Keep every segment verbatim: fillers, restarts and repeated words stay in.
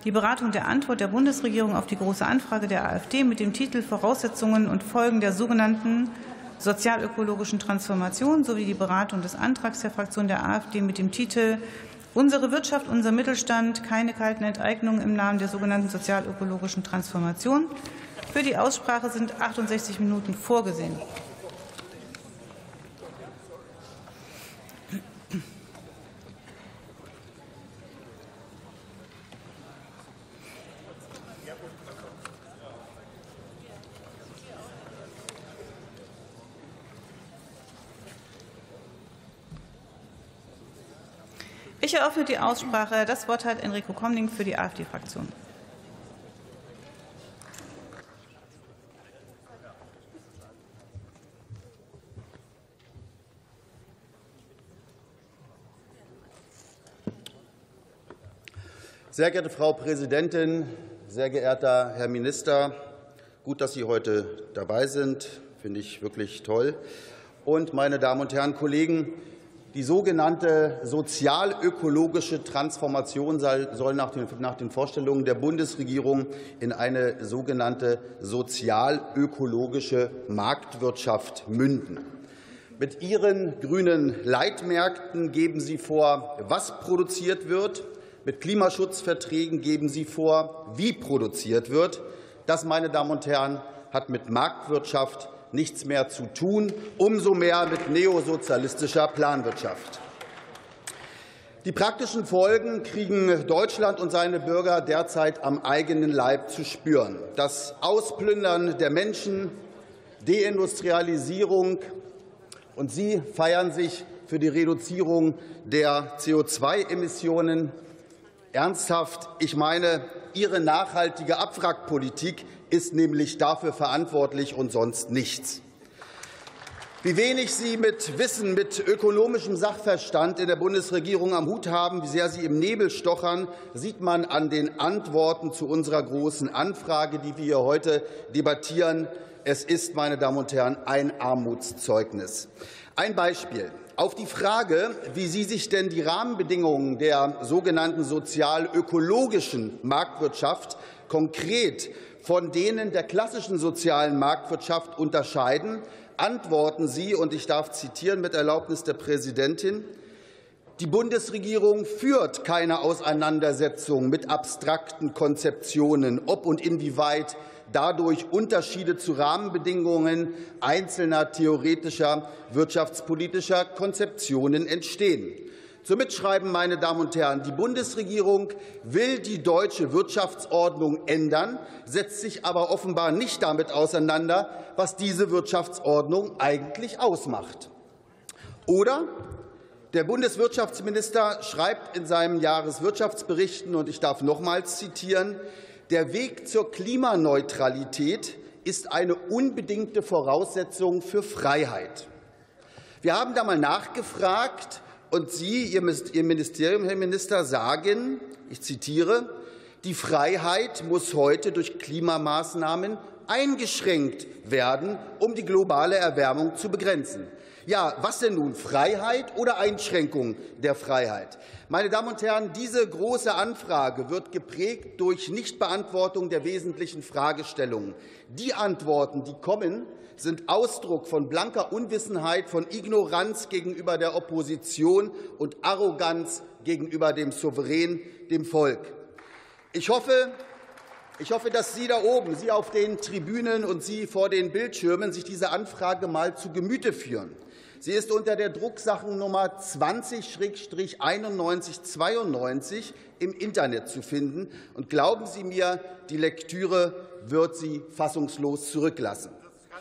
die Beratung der Antwort der Bundesregierung auf die Große Anfrage der AfD mit dem Titel Voraussetzungen und Folgen der sogenannten sozialökologischen Transformation sowie die Beratung des Antrags der Fraktion der AfD mit dem Titel Unsere Wirtschaft, unser Mittelstand, keine kalten Enteignungen im Namen der sogenannten sozialökologischen Transformation. Für die Aussprache sind achtundsechzig Minuten vorgesehen. Ich eröffne die Aussprache. Das Wort hat Enrico Comning für die AfD-Fraktion. Sehr geehrte Frau Präsidentin, sehr geehrter Herr Minister, gut, dass Sie heute dabei sind, finde ich wirklich toll. Und meine Damen und Herren Kollegen, die sogenannte sozialökologische Transformation soll nach den Vorstellungen der Bundesregierung in eine sogenannte sozialökologische Marktwirtschaft münden. Mit Ihren grünen Leitmärkten geben Sie vor, was produziert wird. Mit Klimaschutzverträgen geben Sie vor, wie produziert wird. Das, meine Damen und Herren, hat mit Marktwirtschaft nichts mehr zu tun, umso mehr mit neosozialistischer Planwirtschaft. Die praktischen Folgen kriegen Deutschland und seine Bürger derzeit am eigenen Leib zu spüren. Das Ausplündern der Menschen, Deindustrialisierung, und Sie feiern sich für die Reduzierung der C O zwei Emissionen. Ernsthaft, ich meine, Ihre nachhaltige Abwrackpolitik ist nämlich dafür verantwortlich und sonst nichts. Wie wenig Sie mit Wissen, mit ökonomischem Sachverstand in der Bundesregierung am Hut haben, wie sehr Sie im Nebel stochern, sieht man an den Antworten zu unserer Großen Anfrage, die wir hier heute debattieren. Es ist, meine Damen und Herren, ein Armutszeugnis. Ein Beispiel. Auf die Frage, wie Sie sich denn die Rahmenbedingungen der sogenannten sozialökologischen Marktwirtschaft konkret von denen der klassischen sozialen Marktwirtschaft unterscheiden, antworten Sie, und ich darf zitieren mit Erlaubnis der Präsidentin, die Bundesregierung führt keine Auseinandersetzung mit abstrakten Konzeptionen, ob und inwieweit dadurch Unterschiede zu Rahmenbedingungen einzelner theoretischer wirtschaftspolitischer Konzeptionen entstehen. Zum Mitschreiben, meine Damen und Herren, die Bundesregierung will die deutsche Wirtschaftsordnung ändern, setzt sich aber offenbar nicht damit auseinander, was diese Wirtschaftsordnung eigentlich ausmacht. Oder der Bundeswirtschaftsminister schreibt in seinem Jahreswirtschaftsberichten, und ich darf nochmals zitieren, der Weg zur Klimaneutralität ist eine unbedingte Voraussetzung für Freiheit. Wir haben da mal nachgefragt, und Sie, Ihr Ministerium, Herr Minister, sagen, ich zitiere, die Freiheit muss heute durch Klimamaßnahmen eingeschränkt werden, um die globale Erwärmung zu begrenzen. Ja, was denn nun, Freiheit oder Einschränkung der Freiheit? Meine Damen und Herren, diese Große Anfrage wird geprägt durch Nichtbeantwortung der wesentlichen Fragestellungen. Die Antworten, die kommen, sind Ausdruck von blanker Unwissenheit, von Ignoranz gegenüber der Opposition und Arroganz gegenüber dem Souverän, dem Volk. Ich hoffe, ich hoffe, dass Sie da oben, Sie auf den Tribünen und Sie vor den Bildschirmen sich diese Anfrage mal zu Gemüte führen. Sie ist unter der Drucksachennummer zwanzig einundneunzig zweiundneunzig im Internet zu finden. Und glauben Sie mir, die Lektüre wird Sie fassungslos zurücklassen.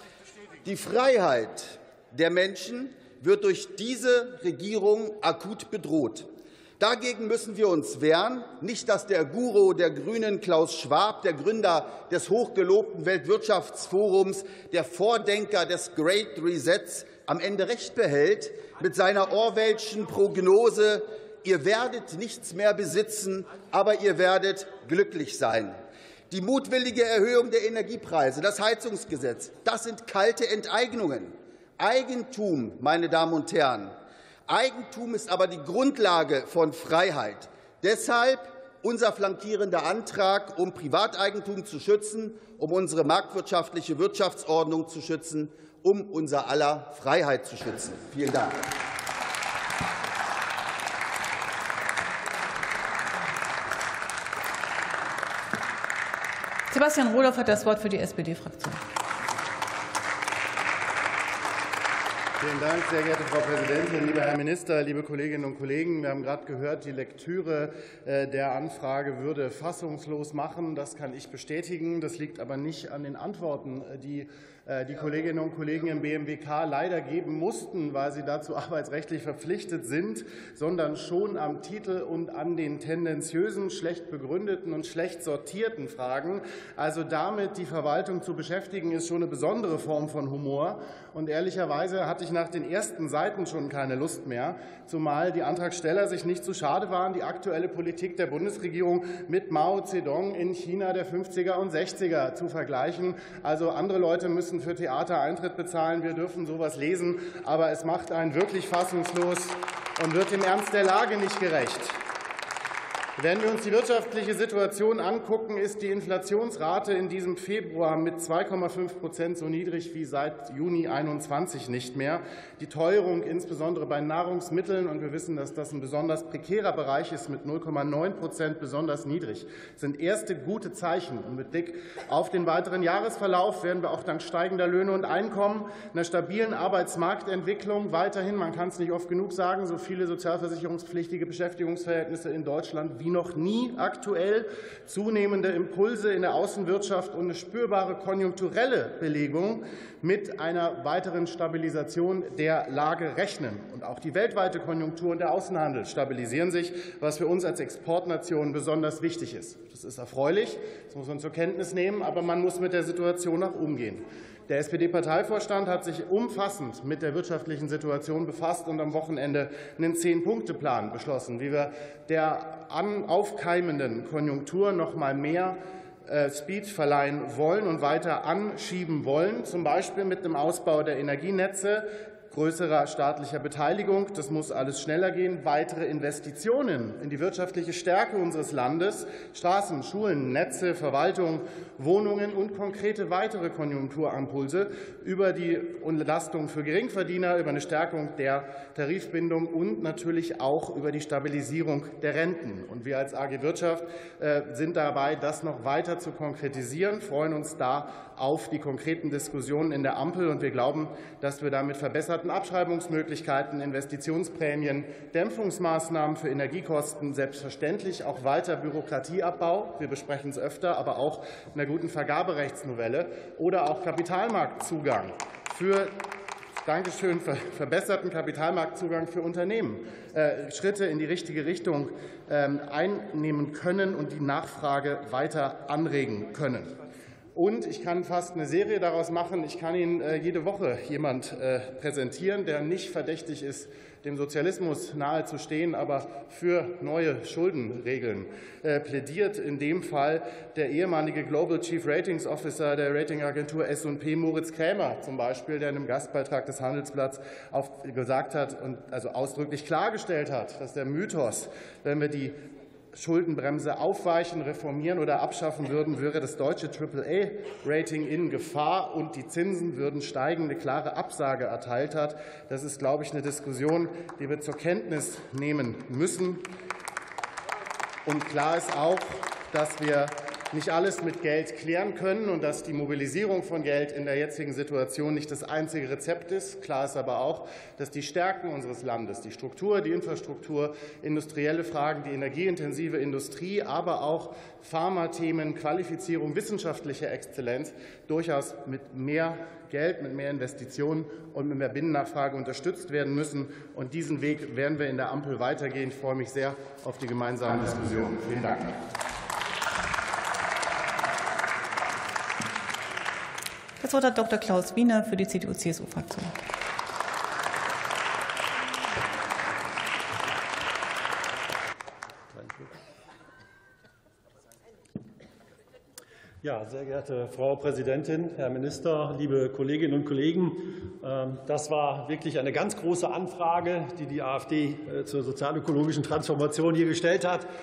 Die Freiheit der Menschen wird durch diese Regierung akut bedroht. Dagegen müssen wir uns wehren. Nicht, dass der Guru der Grünen Klaus Schwab, der Gründer des hochgelobten Weltwirtschaftsforums, der Vordenker des Great Resets, am Ende recht behält mit seiner orwellschen Prognose, ihr werdet nichts mehr besitzen, aber ihr werdet glücklich sein. Die mutwillige Erhöhung der Energiepreise, das Heizungsgesetz, das sind kalte Enteignungen. Eigentum, meine Damen und Herren, Eigentum ist aber die Grundlage von Freiheit. Deshalb unser flankierender Antrag, um Privateigentum zu schützen, um unsere marktwirtschaftliche Wirtschaftsordnung zu schützen, um unser aller Freiheit zu schützen. Vielen Dank. Sebastian Rohloff hat das Wort für die S P D-Fraktion. Vielen Dank, sehr geehrte Frau Präsidentin, lieber Herr Minister, liebe Kolleginnen und Kollegen. Wir haben gerade gehört, die Lektüre der Anfrage würde fassungslos machen. Das kann ich bestätigen. Das liegt aber nicht an den Antworten, die die Kolleginnen und Kollegen im B M W K leider geben mussten, weil sie dazu arbeitsrechtlich verpflichtet sind, sondern schon am Titel und an den tendenziösen, schlecht begründeten und schlecht sortierten Fragen. Also damit die Verwaltung zu beschäftigen, ist schon eine besondere Form von Humor. Und ehrlicherweise hatte ich nach den ersten Seiten schon keine Lust mehr, zumal die Antragsteller sich nicht zu schade waren, die aktuelle Politik der Bundesregierung mit Mao Zedong in China der fünfziger und sechziger zu vergleichen. Also andere Leute müssen für Theater Eintritt bezahlen. Wir dürfen sowas lesen, aber es macht einen wirklich fassungslos und wird dem Ernst der Lage nicht gerecht. Wenn wir uns die wirtschaftliche Situation angucken, ist die Inflationsrate in diesem Februar mit zwei Komma fünf Prozent so niedrig wie seit Juni einundzwanzig nicht mehr. Die Teuerung insbesondere bei Nahrungsmitteln, und wir wissen, dass das ein besonders prekärer Bereich ist, mit null Komma neun Prozent besonders niedrig, sind erste gute Zeichen. Und mit Blick auf den weiteren Jahresverlauf werden wir auch dank steigender Löhne und Einkommen, einer stabilen Arbeitsmarktentwicklung weiterhin, man kann es nicht oft genug sagen, so viele sozialversicherungspflichtige Beschäftigungsverhältnisse in Deutschland wie noch nie aktuell, zunehmende Impulse in der Außenwirtschaft und eine spürbare konjunkturelle Belegung mit einer weiteren Stabilisation der Lage rechnen. Und auch die weltweite Konjunktur und der Außenhandel stabilisieren sich, was für uns als Exportnation besonders wichtig ist. Das ist erfreulich, das muss man zur Kenntnis nehmen, aber man muss mit der Situation auch umgehen. Der S P D-Parteivorstand hat sich umfassend mit der wirtschaftlichen Situation befasst und am Wochenende einen Zehn-Punkte-Plan beschlossen, wie wir der aufkeimenden Konjunktur noch mal mehr Speed verleihen wollen und weiter anschieben wollen, zum Beispiel mit dem Ausbau der Energienetze, größerer staatlicher Beteiligung. Das muss alles schneller gehen. Weitere Investitionen in die wirtschaftliche Stärke unseres Landes, Straßen, Schulen, Netze, Verwaltung, Wohnungen und konkrete weitere Konjunkturimpulse über die Entlastung für Geringverdiener, über eine Stärkung der Tarifbindung und natürlich auch über die Stabilisierung der Renten. Und wir als A G Wirtschaft sind dabei, das noch weiter zu konkretisieren, freuen uns da auf die konkreten Diskussionen in der Ampel. Und wir glauben, dass wir damit verbesserten Abschreibungsmöglichkeiten, Investitionsprämien, Dämpfungsmaßnahmen für Energiekosten, selbstverständlich auch weiter Bürokratieabbau, wir besprechen es öfter, aber auch einer guten Vergaberechtsnovelle oder auch Kapitalmarktzugang für Dankeschön, verbesserten Kapitalmarktzugang für Unternehmen, äh, Schritte in die richtige Richtung äh, einnehmen können und die Nachfrage weiter anregen können. Und ich kann fast eine Serie daraus machen. Ich kann Ihnen jede Woche jemand präsentieren, der nicht verdächtig ist, dem Sozialismus nahe zu stehen, aber für neue Schuldenregeln plädiert. In dem Fall der ehemalige Global Chief Ratings Officer der Ratingagentur S und P, Moritz Krämer zum Beispiel, der in einem Gastbeitrag des Handelsblatts gesagt hat und also ausdrücklich klargestellt hat, dass der Mythos, wenn wir die Schuldenbremse aufweichen, reformieren oder abschaffen würden, wäre das deutsche Triple A-Rating in Gefahr und die Zinsen würden steigen, eine klare Absage erteilt hat. Das ist, glaube ich, eine Diskussion, die wir zur Kenntnis nehmen müssen. Und klar ist auch, dass wir nicht alles mit Geld klären können und dass die Mobilisierung von Geld in der jetzigen Situation nicht das einzige Rezept ist. Klar ist aber auch, dass die Stärken unseres Landes, die Struktur, die Infrastruktur, industrielle Fragen, die energieintensive Industrie, aber auch Pharmathemen, Qualifizierung, wissenschaftliche Exzellenz durchaus mit mehr Geld, mit mehr Investitionen und mit mehr Binnennachfrage unterstützt werden müssen. Und diesen Weg werden wir in der Ampel weitergehen. Ich freue mich sehr auf die gemeinsamen Diskussionen. Vielen Dank. Das Wort hat Doktor Klaus Wiener für die C D U C S U-Fraktion. Ja, sehr geehrte Frau Präsidentin, Herr Minister, liebe Kolleginnen und Kollegen! Das war wirklich eine ganz große Anfrage, die die AfD zur sozialökologischen Transformation hier gestellt hat.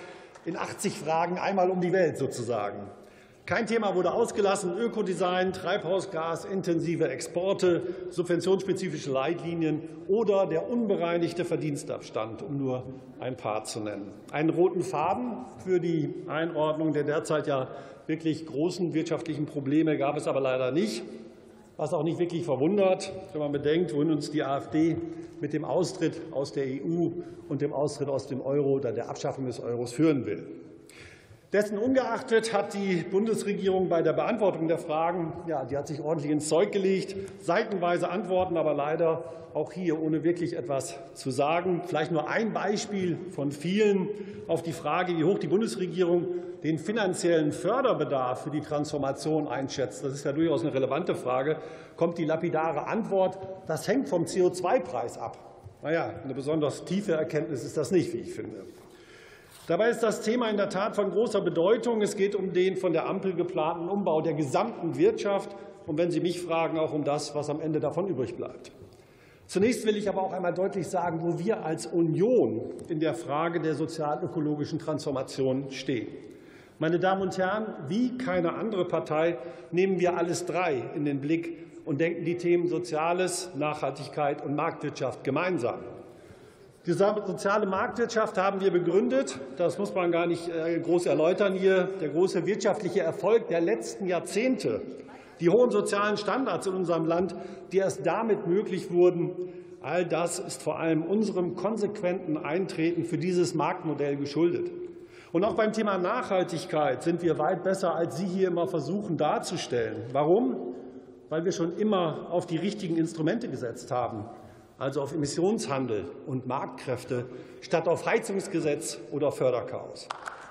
in achtzig Fragen einmal um die Welt sozusagen. Kein Thema wurde ausgelassen: Ökodesign, Treibhausgas, intensive Exporte, subventionsspezifische Leitlinien oder der unbereinigte Verdienstabstand, um nur ein paar zu nennen. Einen roten Faden für die Einordnung der derzeit ja wirklich großen wirtschaftlichen Probleme gab es aber leider nicht, was auch nicht wirklich verwundert, wenn man bedenkt, wohin uns die AfD mit dem Austritt aus der E U und dem Austritt aus dem Euro oder der Abschaffung des Euros führen will. Dessen ungeachtet hat die Bundesregierung bei der Beantwortung der Fragen, ja, die hat sich ordentlich ins Zeug gelegt, seitenweise Antworten, aber leider auch hier ohne wirklich etwas zu sagen. Vielleicht nur ein Beispiel von vielen auf die Frage, wie hoch die Bundesregierung den finanziellen Förderbedarf für die Transformation einschätzt. Das ist ja durchaus eine relevante Frage. Kommt die lapidare Antwort: Das hängt vom C O zwei Preis ab. Na ja, eine besonders tiefe Erkenntnis ist das nicht, wie ich finde. Dabei ist das Thema in der Tat von großer Bedeutung. Es geht um den von der Ampel geplanten Umbau der gesamten Wirtschaft und, wenn Sie mich fragen, auch um das, was am Ende davon übrig bleibt. Zunächst will ich aber auch einmal deutlich sagen, wo wir als Union in der Frage der sozial-ökologischen Transformation stehen. Meine Damen und Herren, wie keine andere Partei nehmen wir alles drei in den Blick und denken die Themen Soziales, Nachhaltigkeit und Marktwirtschaft gemeinsam. Die soziale Marktwirtschaft haben wir begründet. Das muss man gar nicht groß erläutern hier. Der große wirtschaftliche Erfolg der letzten Jahrzehnte, die hohen sozialen Standards in unserem Land, die erst damit möglich wurden, all das ist vor allem unserem konsequenten Eintreten für dieses Marktmodell geschuldet. Und auch beim Thema Nachhaltigkeit sind wir weit besser, als Sie hier immer versuchen darzustellen. Warum? Weil wir schon immer auf die richtigen Instrumente gesetzt haben, also auf Emissionshandel und Marktkräfte, statt auf Heizungsgesetz oder Förderchaos.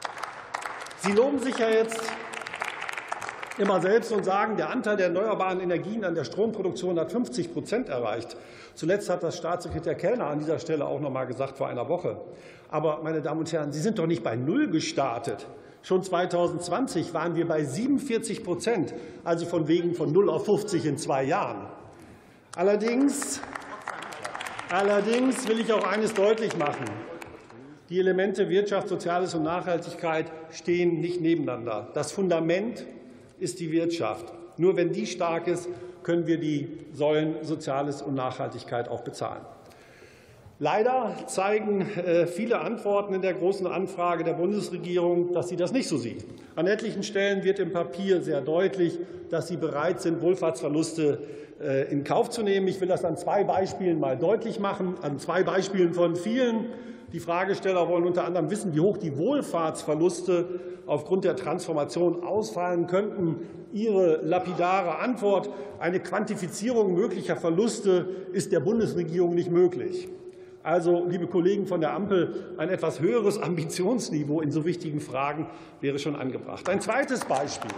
Sie loben sich ja jetzt immer selbst und sagen, der Anteil der erneuerbaren Energien an der Stromproduktion hat fünfzig Prozent erreicht. Zuletzt hat das Staatssekretär Kellner an dieser Stelle auch noch mal gesagt vor einer Woche. Aber, meine Damen und Herren, Sie sind doch nicht bei Null gestartet. Schon zweitausendzwanzig waren wir bei siebenundvierzig Prozent, also von wegen von null auf fünfzig in zwei Jahren. Allerdings Allerdings will ich auch eines deutlich machen. Die Elemente Wirtschaft, Soziales und Nachhaltigkeit stehen nicht nebeneinander. Das Fundament ist die Wirtschaft. Nur wenn die stark ist, können wir die Säulen Soziales und Nachhaltigkeit auch bezahlen. Leider zeigen viele Antworten in der Großen Anfrage der Bundesregierung, dass sie das nicht so sieht. An etlichen Stellen wird im Papier sehr deutlich, dass sie bereit sind, Wohlfahrtsverluste in Kauf zu nehmen. Ich will das an zwei Beispielen mal deutlich machen, an zwei Beispielen von vielen. Die Fragesteller wollen unter anderem wissen, wie hoch die Wohlfahrtsverluste aufgrund der Transformation ausfallen könnten. Ihre lapidare Antwort: Eine Quantifizierung möglicher Verluste ist der Bundesregierung nicht möglich. Also, liebe Kollegen von der Ampel, ein etwas höheres Ambitionsniveau in so wichtigen Fragen wäre schon angebracht. Ein zweites Beispiel.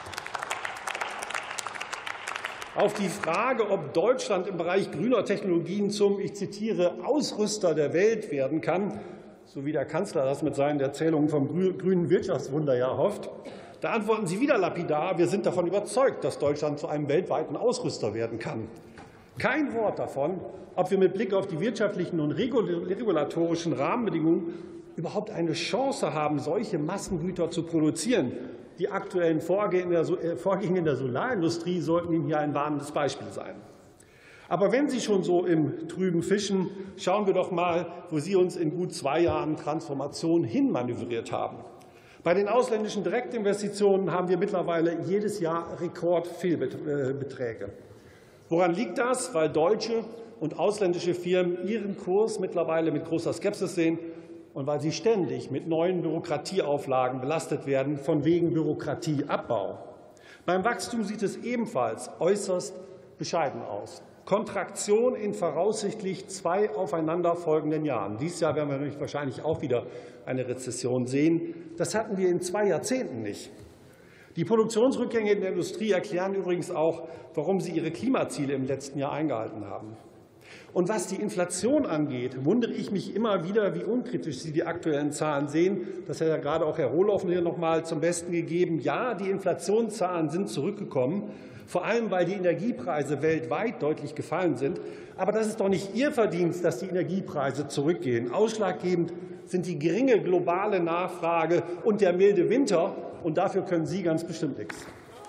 Auf die Frage, ob Deutschland im Bereich grüner Technologien zum, ich zitiere, Ausrüster der Welt werden kann, so wie der Kanzler das mit seinen Erzählungen vom grünen Wirtschaftswunder ja hofft, da antworten Sie wieder lapidar: Wir sind davon überzeugt, dass Deutschland zu einem weltweiten Ausrüster werden kann. Kein Wort davon, ob wir mit Blick auf die wirtschaftlichen und regulatorischen Rahmenbedingungen überhaupt eine Chance haben, solche Massengüter zu produzieren. Die aktuellen Vorgänge in der Solarindustrie sollten Ihnen hier ein warnendes Beispiel sein. Aber wenn Sie schon so im Trüben fischen, schauen wir doch mal, wo Sie uns in gut zwei Jahren Transformation hinmanövriert haben. Bei den ausländischen Direktinvestitionen haben wir mittlerweile jedes Jahr Rekordfehlbeträge. Woran liegt das? Weil deutsche und ausländische Firmen ihren Kurs mittlerweile mit großer Skepsis sehen und weil sie ständig mit neuen Bürokratieauflagen belastet werden, von wegen Bürokratieabbau. Beim Wachstum sieht es ebenfalls äußerst bescheiden aus. Kontraktion in voraussichtlich zwei aufeinanderfolgenden Jahren. Dieses Jahr werden wir wahrscheinlich auch wieder eine Rezession sehen. Das hatten wir in zwei Jahrzehnten nicht. Die Produktionsrückgänge in der Industrie erklären übrigens auch, warum sie ihre Klimaziele im letzten Jahr eingehalten haben. Und was die Inflation angeht, wundere ich mich immer wieder, wie unkritisch Sie die aktuellen Zahlen sehen. Das hat ja gerade auch Herr Rohloff hier noch mal zum Besten gegeben. Ja, die Inflationszahlen sind zurückgekommen, vor allem weil die Energiepreise weltweit deutlich gefallen sind. Aber das ist doch nicht Ihr Verdienst, dass die Energiepreise zurückgehen. Ausschlaggebend sind die geringe globale Nachfrage und der milde Winter. Und dafür können Sie ganz bestimmt nichts.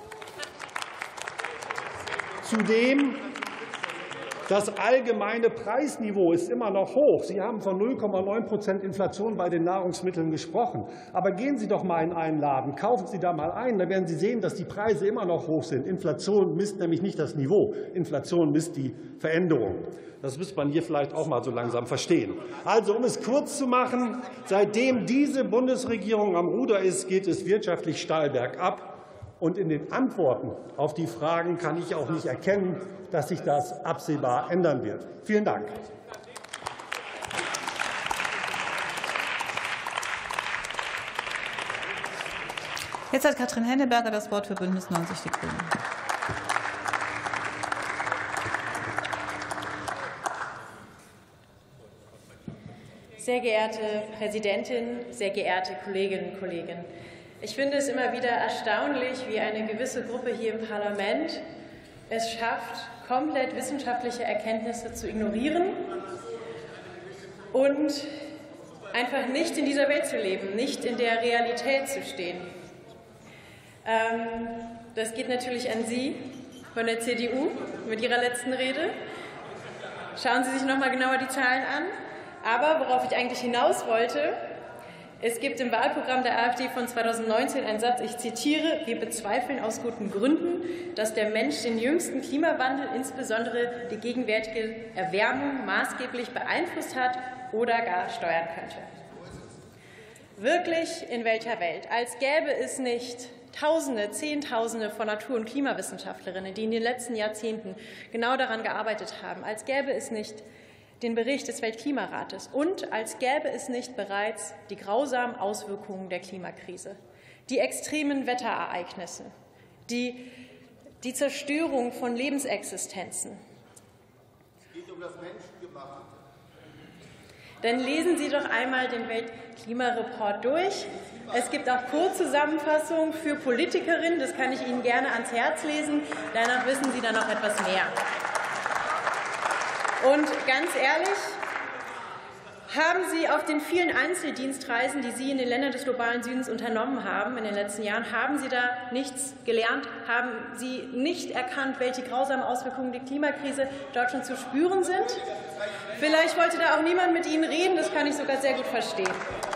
Zudem das allgemeine Preisniveau ist immer noch hoch. Sie haben von null Komma neun Prozent Inflation bei den Nahrungsmitteln gesprochen. Aber gehen Sie doch mal in einen Laden, kaufen Sie da mal ein, dann werden Sie sehen, dass die Preise immer noch hoch sind. Inflation misst nämlich nicht das Niveau, Inflation misst die Veränderung. Das müsste man hier vielleicht auch mal so langsam verstehen. Also, um es kurz zu machen, seitdem diese Bundesregierung am Ruder ist, geht es wirtschaftlich steil bergab. Und in den Antworten auf die Fragen kann ich auch nicht erkennen, dass sich das absehbar ändern wird. Vielen Dank. Jetzt hat Katrin Henneberger das Wort für Bündnis neunzig Die Grünen. Sehr geehrte Präsidentin, sehr geehrte Kolleginnen und Kollegen! Ich finde es immer wieder erstaunlich, wie eine gewisse Gruppe hier im Parlament es schafft, komplett wissenschaftliche Erkenntnisse zu ignorieren und einfach nicht in dieser Welt zu leben, nicht in der Realität zu stehen. Ähm, das geht natürlich an Sie von der C D U mit Ihrer letzten Rede. Schauen Sie sich noch mal genauer die Zahlen an. Aber worauf ich eigentlich hinaus wollte: Es gibt im Wahlprogramm der AfD von zweitausendneunzehn einen Satz, ich zitiere: Wir bezweifeln aus guten Gründen, dass der Mensch den jüngsten Klimawandel, insbesondere die gegenwärtige Erwärmung, maßgeblich beeinflusst hat oder gar steuern könnte. Wirklich, in welcher Welt? Als gäbe es nicht Tausende, Zehntausende von Natur- und Klimawissenschaftlerinnen, die in den letzten Jahrzehnten genau daran gearbeitet haben, als gäbe es nicht den Bericht des Weltklimarates und als gäbe es nicht bereits die grausamen Auswirkungen der Klimakrise, die extremen Wetterereignisse, die, die Zerstörung von Lebensexistenzen. Es geht um das Menschengemachte. Dann lesen Sie doch einmal den Weltklimareport durch. Es gibt auch Kurzzusammenfassungen für Politikerinnen, das kann ich Ihnen gerne ans Herz lesen. Danach wissen Sie dann noch etwas mehr. Und ganz ehrlich, haben Sie auf den vielen Einzeldienstreisen, die Sie in den Ländern des globalen Südens unternommen haben in den letzten Jahren, haben Sie da nichts gelernt? Haben Sie nicht erkannt, welche grausamen Auswirkungen die Klimakrise dort schon zu spüren sind? Vielleicht wollte da auch niemand mit Ihnen reden, das kann ich sogar sehr gut verstehen.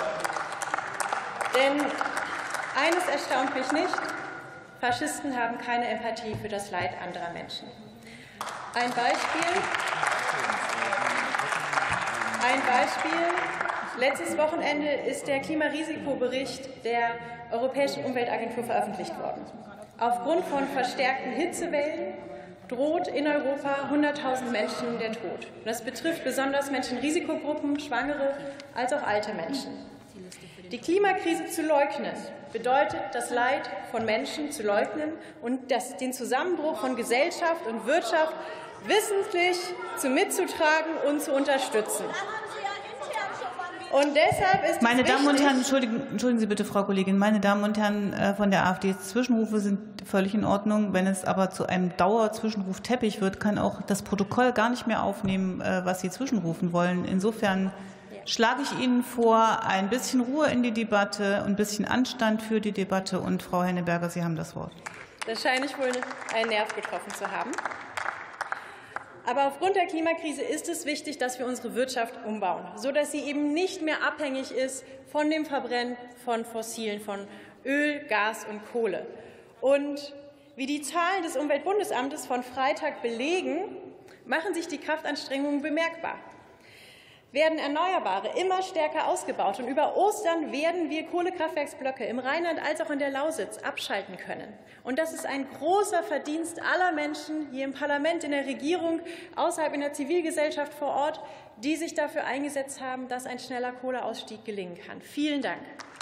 Denn eines erstaunt mich nicht: Faschisten haben keine Empathie für das Leid anderer Menschen. Ein Beispiel. Ein Beispiel. Letztes Wochenende ist der Klimarisikobericht der Europäischen Umweltagentur veröffentlicht worden. Aufgrund von verstärkten Hitzewellen droht in Europa hunderttausend Menschen der Tod. Das betrifft besonders Menschenrisikogruppen, Schwangere als auch alte Menschen. Die Klimakrise zu leugnen bedeutet, das Leid von Menschen zu leugnen und das, den Zusammenbruch von Gesellschaft und Wirtschaft wissentlich zu mitzutragen und zu unterstützen. Und deshalb ist Meine es Damen und wichtig, Herren, entschuldigen, entschuldigen Sie bitte, Frau Kollegin, meine Damen und Herren von der AfD, Zwischenrufe sind völlig in Ordnung. Wenn es aber zu einem Dauer-Zwischenrufteppich wird, kann auch das Protokoll gar nicht mehr aufnehmen, was Sie zwischenrufen wollen. Insofern schlage ich Ihnen vor, ein bisschen Ruhe in die Debatte und ein bisschen Anstand für die Debatte. Und Frau Henneberger, Sie haben das Wort. Da scheine ich wohl einen Nerv getroffen zu haben. Aber aufgrund der Klimakrise ist es wichtig, dass wir unsere Wirtschaft umbauen, sodass sie eben nicht mehr abhängig ist von dem Verbrennen von Fossilen, von Öl, Gas und Kohle. Und wie die Zahlen des Umweltbundesamtes von Freitag belegen, machen sich die Kraftanstrengungen bemerkbar. Werden Erneuerbare immer stärker ausgebaut. Und über Ostern werden wir Kohlekraftwerksblöcke im Rheinland als auch in der Lausitz abschalten können. Und das ist ein großer Verdienst aller Menschen hier im Parlament, in der Regierung, außerhalb in der Zivilgesellschaft vor Ort, die sich dafür eingesetzt haben, dass ein schneller Kohleausstieg gelingen kann. Vielen Dank.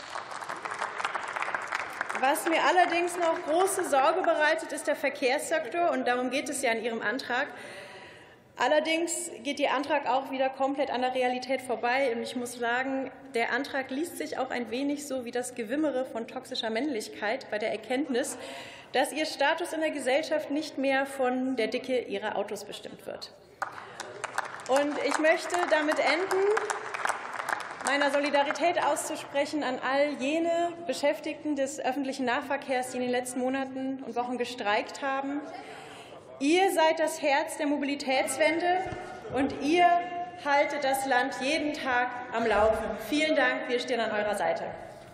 Was mir allerdings noch große Sorge bereitet, ist der Verkehrssektor. Und darum geht es ja in Ihrem Antrag. Allerdings geht Ihr Antrag auch wieder komplett an der Realität vorbei. Und ich muss sagen, der Antrag liest sich auch ein wenig so wie das Gewimmere von toxischer Männlichkeit bei der Erkenntnis, dass Ihr Status in der Gesellschaft nicht mehr von der Dicke Ihrer Autos bestimmt wird. Und ich möchte damit enden, meiner Solidarität auszusprechen an all jene Beschäftigten des öffentlichen Nahverkehrs, die in den letzten Monaten und Wochen gestreikt haben. Ihr seid das Herz der Mobilitätswende, und ihr haltet das Land jeden Tag am Laufen. Vielen Dank, wir stehen an eurer Seite.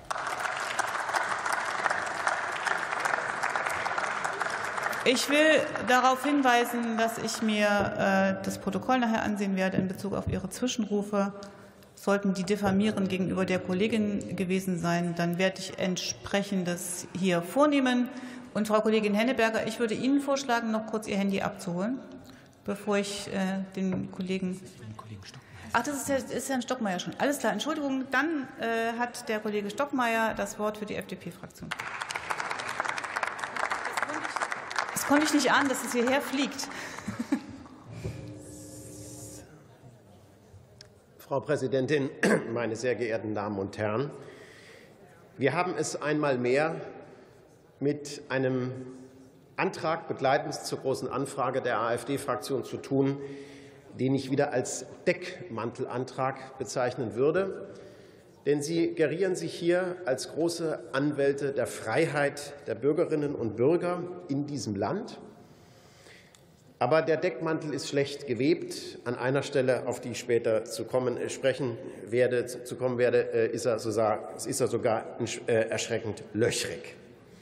Ich will darauf hinweisen, dass ich mir äh, das Protokoll nachher ansehen werde in Bezug auf Ihre Zwischenrufe. Sollten die diffamierend gegenüber der Kollegin gewesen sein, dann werde ich entsprechendes hier vornehmen. Und Frau Kollegin Henneberger, ich würde Ihnen vorschlagen, noch kurz Ihr Handy abzuholen, bevor ich äh, den Kollegen. Ach, das ist, der, ist Herrn Stockmeier schon. Alles klar, Entschuldigung. Dann äh, hat der Kollege Stockmeier das Wort für die F D P-Fraktion. Das konnte ich nicht ahnen, dass es hierher fliegt. Frau Präsidentin, meine sehr geehrten Damen und Herren! Wir haben es einmal mehr mit einem Antrag begleitend zur Großen Anfrage der AfD-Fraktion zu tun, den ich wieder als Deckmantelantrag bezeichnen würde. Denn Sie gerieren sich hier als große Anwälte der Freiheit der Bürgerinnen und Bürger in diesem Land. Aber der Deckmantel ist schlecht gewebt. An einer Stelle, auf die ich später zu kommen, sprechen werde, zu kommen werde, ist er sogar, ist er sogar erschreckend löchrig.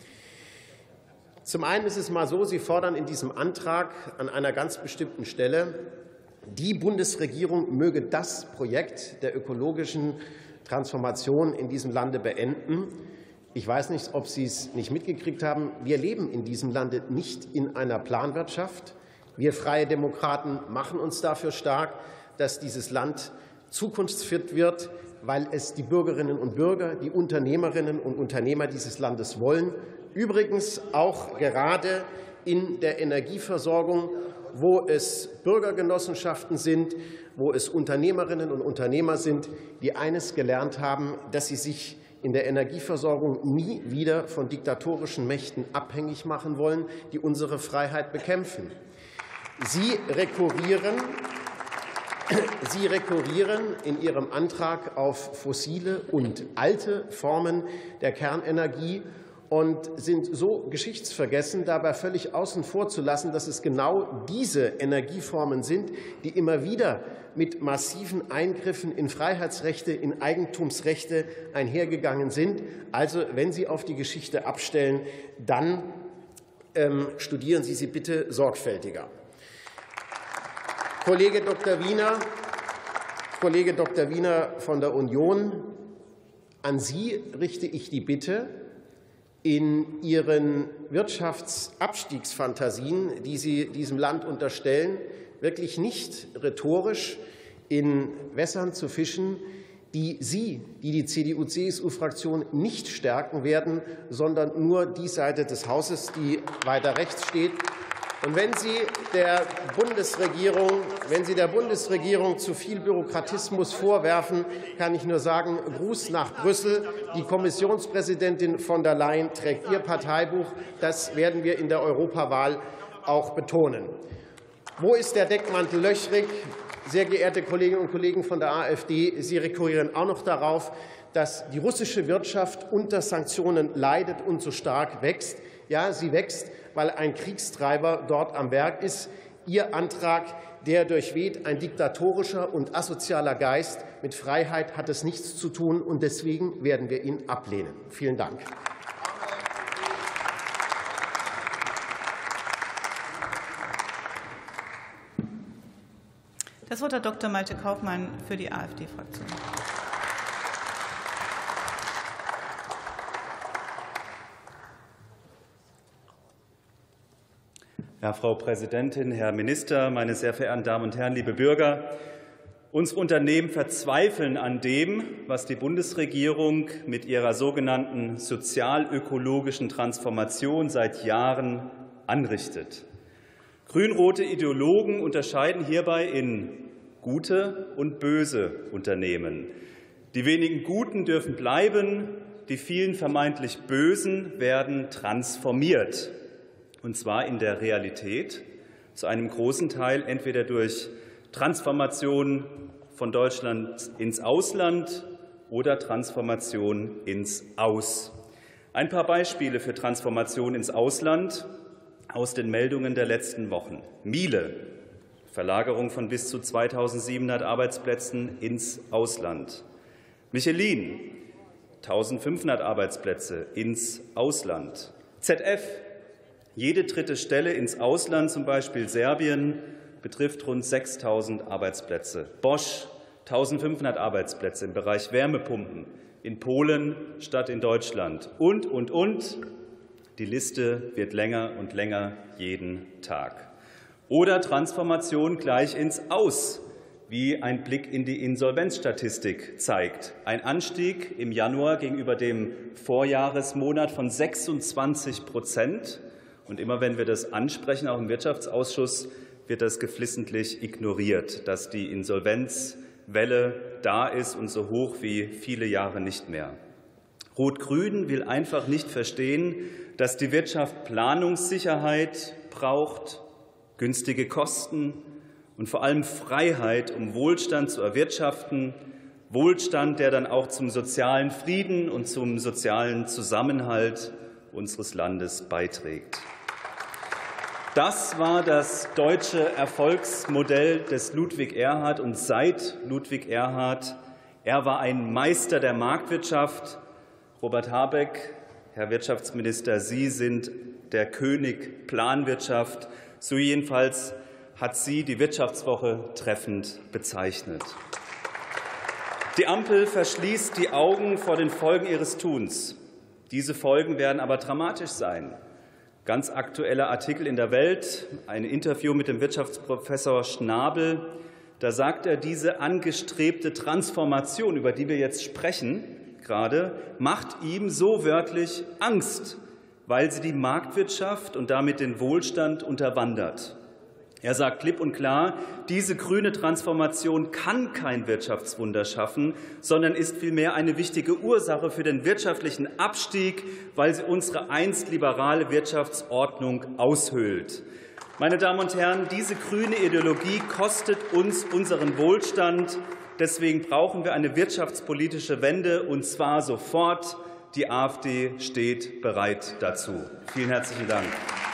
Zum einen ist es mal so, Sie fordern in diesem Antrag an einer ganz bestimmten Stelle, die Bundesregierung möge das Projekt der ökologischen Transformation in diesem Lande beenden. Ich weiß nicht, ob Sie es nicht mitgekriegt haben. Wir leben in diesem Lande nicht in einer Planwirtschaft. Wir Freie Demokraten machen uns dafür stark, dass dieses Land zukunftsfit wird, weil es die Bürgerinnen und Bürger, die Unternehmerinnen und Unternehmer dieses Landes wollen. Übrigens auch gerade in der Energieversorgung, wo es Bürgergenossenschaften sind, wo es Unternehmerinnen und Unternehmer sind, die eines gelernt haben, dass sie sich in der Energieversorgung nie wieder von diktatorischen Mächten abhängig machen wollen, die unsere Freiheit bekämpfen. Sie rekurrieren, Sie rekurrieren in Ihrem Antrag auf fossile und alte Formen der Kernenergie und sind so geschichtsvergessen, dabei völlig außen vor zu lassen, dass es genau diese Energieformen sind, die immer wieder mit massiven Eingriffen in Freiheitsrechte, in Eigentumsrechte einhergegangen sind. Also, wenn Sie auf die Geschichte abstellen, dann ähm, studieren Sie sie bitte sorgfältiger. Kollege Doktor Wiener, Kollege Doktor Wiener von der Union, an Sie richte ich die Bitte, in Ihren Wirtschaftsabstiegsfantasien, die Sie diesem Land unterstellen, wirklich nicht rhetorisch in Wässern zu fischen, die Sie, die die C D U C S U-Fraktion nicht stärken werden, sondern nur die Seite des Hauses, die weiter rechts steht. Und wenn Sie der Bundesregierung, wenn Sie der Bundesregierung zu viel Bürokratismus vorwerfen, kann ich nur sagen, Gruß nach Brüssel. Die Kommissionspräsidentin von der Leyen trägt ihr Parteibuch. Das werden wir in der Europawahl auch betonen. Wo ist der Deckmantel löchrig? Sehr geehrte Kolleginnen und Kollegen von der AfD, Sie rekurrieren auch noch darauf, dass die russische Wirtschaft unter Sanktionen leidet und so stark wächst. Ja, sie wächst, weil ein Kriegstreiber dort am Werk ist. Ihr Antrag, der durchweht ein diktatorischer und asozialer Geist. Mit Freiheit hat es nichts zu tun, und deswegen werden wir ihn ablehnen. Vielen Dank. Das Wort hat Doktor Malte Kaufmann für die AfD-Fraktion. Ja, Frau Präsidentin, Herr Minister, meine sehr verehrten Damen und Herren, liebe Bürger! Unsere Unternehmen verzweifeln an dem, was die Bundesregierung mit ihrer sogenannten sozialökologischen Transformation seit Jahren anrichtet. Grün-rote Ideologen unterscheiden hierbei in gute und böse Unternehmen. Die wenigen Guten dürfen bleiben, die vielen vermeintlich Bösen werden transformiert, und zwar in der Realität zu einem großen Teil entweder durch Transformation von Deutschland ins Ausland oder Transformation ins Aus. Ein paar Beispiele für Transformation ins Ausland aus den Meldungen der letzten Wochen. Miele, Verlagerung von bis zu zweitausendsiebenhundert Arbeitsplätzen ins Ausland. Michelin, eintausendfünfhundert Arbeitsplätze ins Ausland. Z F, jede dritte Stelle ins Ausland, zum Beispiel Serbien, betrifft rund sechstausend Arbeitsplätze. Bosch, eintausendfünfhundert Arbeitsplätze im Bereich Wärmepumpen in Polen statt in Deutschland. Und, und, und. Die Liste wird länger und länger jeden Tag. Oder Transformation gleich ins Aus, wie ein Blick in die Insolvenzstatistik zeigt. Ein Anstieg im Januar gegenüber dem Vorjahresmonat von sechsundzwanzig Prozent. Und immer wenn wir das ansprechen, auch im Wirtschaftsausschuss, wird das geflissentlich ignoriert, dass die Insolvenzwelle da ist und so hoch wie viele Jahre nicht mehr. Rot-Grün will einfach nicht verstehen, dass die Wirtschaft Planungssicherheit braucht, günstige Kosten und vor allem Freiheit, um Wohlstand zu erwirtschaften, Wohlstand, der dann auch zum sozialen Frieden und zum sozialen Zusammenhalt unseres Landes beiträgt. Das war das deutsche Erfolgsmodell des Ludwig Erhard. Und seit Ludwig Erhard, er war ein Meister der Marktwirtschaft. Robert Habeck, Herr Wirtschaftsminister, Sie sind der König Planwirtschaft. So jedenfalls hat sie die Wirtschaftswoche treffend bezeichnet. Die Ampel verschließt die Augen vor den Folgen ihres Tuns. Diese Folgen werden aber dramatisch sein. Ganz aktueller Artikel in der Welt, ein Interview mit dem Wirtschaftsprofessor Schnabel. Da sagt er, diese angestrebte Transformation, über die wir jetzt sprechen, gerade, macht ihm so wörtlich Angst, weil sie die Marktwirtschaft und damit den Wohlstand unterwandert. Er sagt klipp und klar, diese grüne Transformation kann kein Wirtschaftswunder schaffen, sondern ist vielmehr eine wichtige Ursache für den wirtschaftlichen Abstieg, weil sie unsere einst liberale Wirtschaftsordnung aushöhlt. Meine Damen und Herren, diese grüne Ideologie kostet uns unseren Wohlstand. Deswegen brauchen wir eine wirtschaftspolitische Wende, und zwar sofort. Die AfD steht bereit dazu. Vielen herzlichen Dank.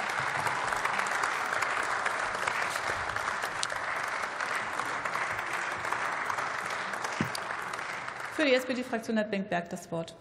Für die S P D-Fraktion hat Bengt Berg das Wort.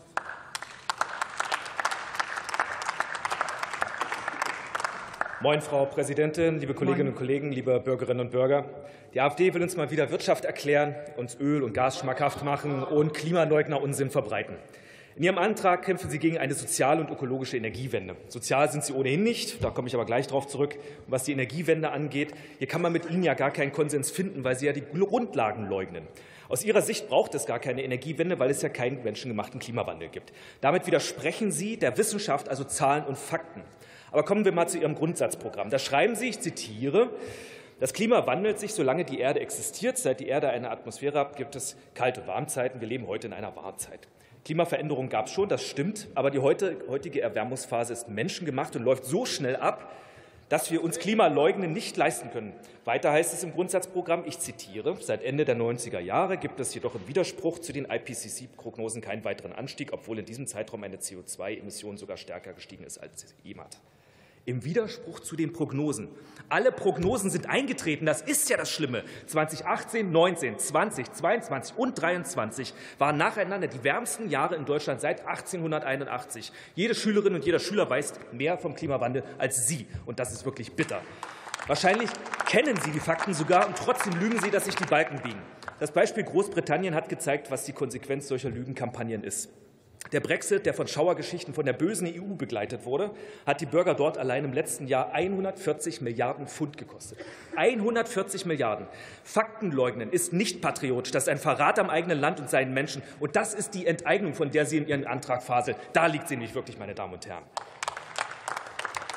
Moin, Frau Präsidentin, liebe Kolleginnen Moin. und Kollegen, liebe Bürgerinnen und Bürger. Die AfD will uns mal wieder Wirtschaft erklären, uns Öl und Gas schmackhaft machen und Klimaleugner-Unsinn verbreiten. In Ihrem Antrag kämpfen Sie gegen eine soziale und ökologische Energiewende. Sozial sind Sie ohnehin nicht, da komme ich aber gleich darauf zurück. Und was die Energiewende angeht, hier kann man mit Ihnen ja gar keinen Konsens finden, weil Sie ja die Grundlagen leugnen. Aus Ihrer Sicht braucht es gar keine Energiewende, weil es ja keinen menschengemachten Klimawandel gibt. Damit widersprechen Sie der Wissenschaft, also Zahlen und Fakten. Aber kommen wir mal zu Ihrem Grundsatzprogramm. Da schreiben Sie, ich zitiere, das Klima wandelt sich, solange die Erde existiert. Seit die Erde eine Atmosphäre hat, gibt es Kalt- und Warmzeiten. Wir leben heute in einer Warmzeit. Klimaveränderung gab es schon, das stimmt, aber die heutige Erwärmungsphase ist menschengemacht und läuft so schnell ab, dass wir uns Klimaleugnen nicht leisten können. Weiter heißt es im Grundsatzprogramm, ich zitiere, seit Ende der neunziger Jahre gibt es jedoch im Widerspruch zu den I P C C-Prognosen keinen weiteren Anstieg, obwohl in diesem Zeitraum eine C O zwei Emission sogar stärker gestiegen ist als jemals. Im Widerspruch zu den Prognosen. Alle Prognosen sind eingetreten. Das ist ja das Schlimme. zweitausendachtzehn, neunzehn, zwanzig, zweiundzwanzig und dreiundzwanzig waren nacheinander die wärmsten Jahre in Deutschland seit achtzehnhunderteinundachtzig. Jede Schülerin und jeder Schüler weiß mehr vom Klimawandel als Sie. Und das ist wirklich bitter. Wahrscheinlich kennen Sie die Fakten sogar, und trotzdem lügen Sie, dass sich die Balken biegen. Das Beispiel Großbritannien hat gezeigt, was die Konsequenz solcher Lügenkampagnen ist. Der Brexit, der von Schauergeschichten von der bösen E U begleitet wurde, hat die Bürger dort allein im letzten Jahr hundertvierzig Milliarden Pfund gekostet. hundertvierzig Milliarden. Fakten leugnen ist nicht patriotisch. Das ist ein Verrat am eigenen Land und seinen Menschen. Und das ist die Enteignung, von der Sie in Ihren Antrag faseln. Da liegt sie nämlich wirklich, meine Damen und Herren.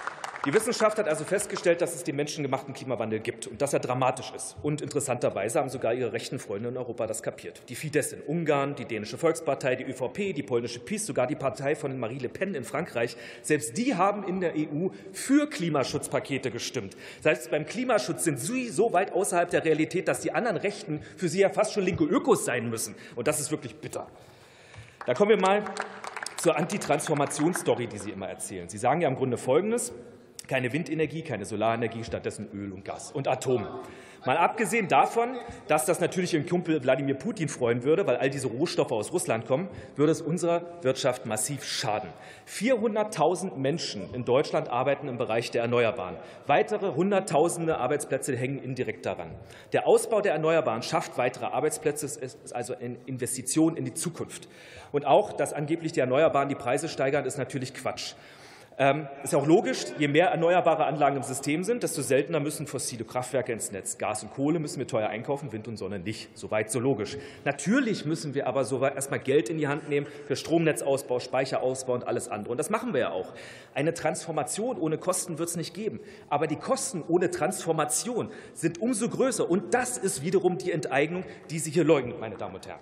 Die Wissenschaft hat also festgestellt, dass es den menschengemachten Klimawandel gibt und dass er dramatisch ist. Und interessanterweise haben sogar ihre rechten Freunde in Europa das kapiert. Die Fidesz in Ungarn, die dänische Volkspartei, die ÖVP, die polnische PiS, sogar die Partei von Marie Le Pen in Frankreich. Selbst die haben in der E U für Klimaschutzpakete gestimmt. Selbst beim Klimaschutz sind sie so weit außerhalb der Realität, dass die anderen Rechten für sie ja fast schon linke Ökos sein müssen. Und das ist wirklich bitter. Da kommen wir mal zur Antitransformationsstory, die Sie immer erzählen. Sie sagen ja im Grunde Folgendes: Keine Windenergie, keine Solarenergie, stattdessen Öl und Gas und Atom. Mal abgesehen davon, dass das natürlich Ihren Kumpel Wladimir Putin freuen würde, weil all diese Rohstoffe aus Russland kommen, würde es unserer Wirtschaft massiv schaden. vierhunderttausend Menschen in Deutschland arbeiten im Bereich der Erneuerbaren. Weitere Hunderttausende Arbeitsplätze hängen indirekt daran. Der Ausbau der Erneuerbaren schafft weitere Arbeitsplätze, ist also eine Investition in die Zukunft. Und auch, dass angeblich die Erneuerbaren die Preise steigern, ist natürlich Quatsch. Ähm, ist auch logisch, je mehr erneuerbare Anlagen im System sind, desto seltener müssen fossile Kraftwerke ins Netz. Gas und Kohle müssen wir teuer einkaufen, Wind und Sonne nicht. Soweit so logisch. Natürlich müssen wir aber so erstmal Geld in die Hand nehmen für Stromnetzausbau, Speicherausbau und alles andere. Und das machen wir ja auch. Eine Transformation ohne Kosten wird es nicht geben. Aber die Kosten ohne Transformation sind umso größer. Und das ist wiederum die Enteignung, die Sie hier leugnen, meine Damen und Herren.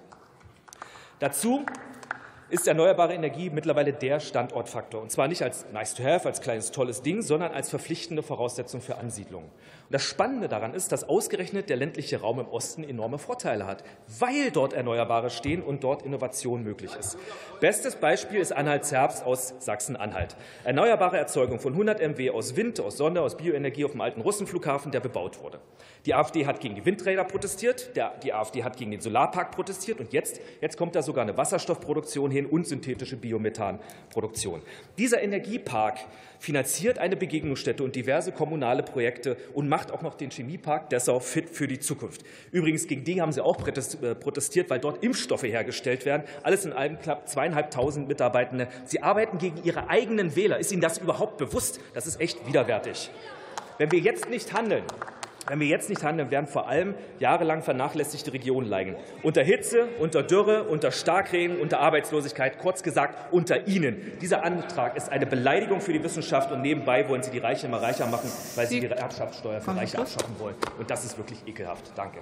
Dazu ist erneuerbare Energie mittlerweile der Standortfaktor. Und zwar nicht als nice to have, als kleines tolles Ding, sondern als verpflichtende Voraussetzung für Ansiedlungen. Und das Spannende daran ist, dass ausgerechnet der ländliche Raum im Osten enorme Vorteile hat, weil dort Erneuerbare stehen und dort Innovation möglich ist. Bestes Beispiel ist Anhalt-Zerbst aus Sachsen-Anhalt. Erneuerbare Erzeugung von hundert Megawatt aus Wind, aus Sonne, aus Bioenergie auf dem alten Russenflughafen, der bebaut wurde. Die AfD hat gegen die Windräder protestiert, der, die AfD hat gegen den Solarpark protestiert und jetzt, jetzt kommt da sogar eine Wasserstoffproduktion hin und synthetische Biomethanproduktion. Dieser Energiepark finanziert eine Begegnungsstätte und diverse kommunale Projekte und macht auch noch den Chemiepark Dessau fit für die Zukunft. Übrigens, gegen die haben sie auch protestiert, weil dort Impfstoffe hergestellt werden. Alles in allem knapp zweieinhalbtausend Mitarbeitende. Sie arbeiten gegen ihre eigenen Wähler. Ist Ihnen das überhaupt bewusst? Das ist echt widerwärtig. Wenn wir jetzt nicht handeln, Wenn wir jetzt nicht handeln, werden vor allem jahrelang vernachlässigte Regionen leiden. Unter Hitze, unter Dürre, unter Starkregen, unter Arbeitslosigkeit, kurz gesagt unter Ihnen. Dieser Antrag ist eine Beleidigung für die Wissenschaft und nebenbei wollen Sie die Reichen immer reicher machen, weil Sie ihre Erbschaftssteuer für Reiche abschaffen wollen. Und das ist wirklich ekelhaft. Danke.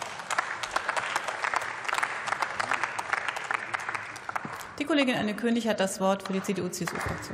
Die Kollegin Anne König hat das Wort für die C D U-C S U-Fraktion.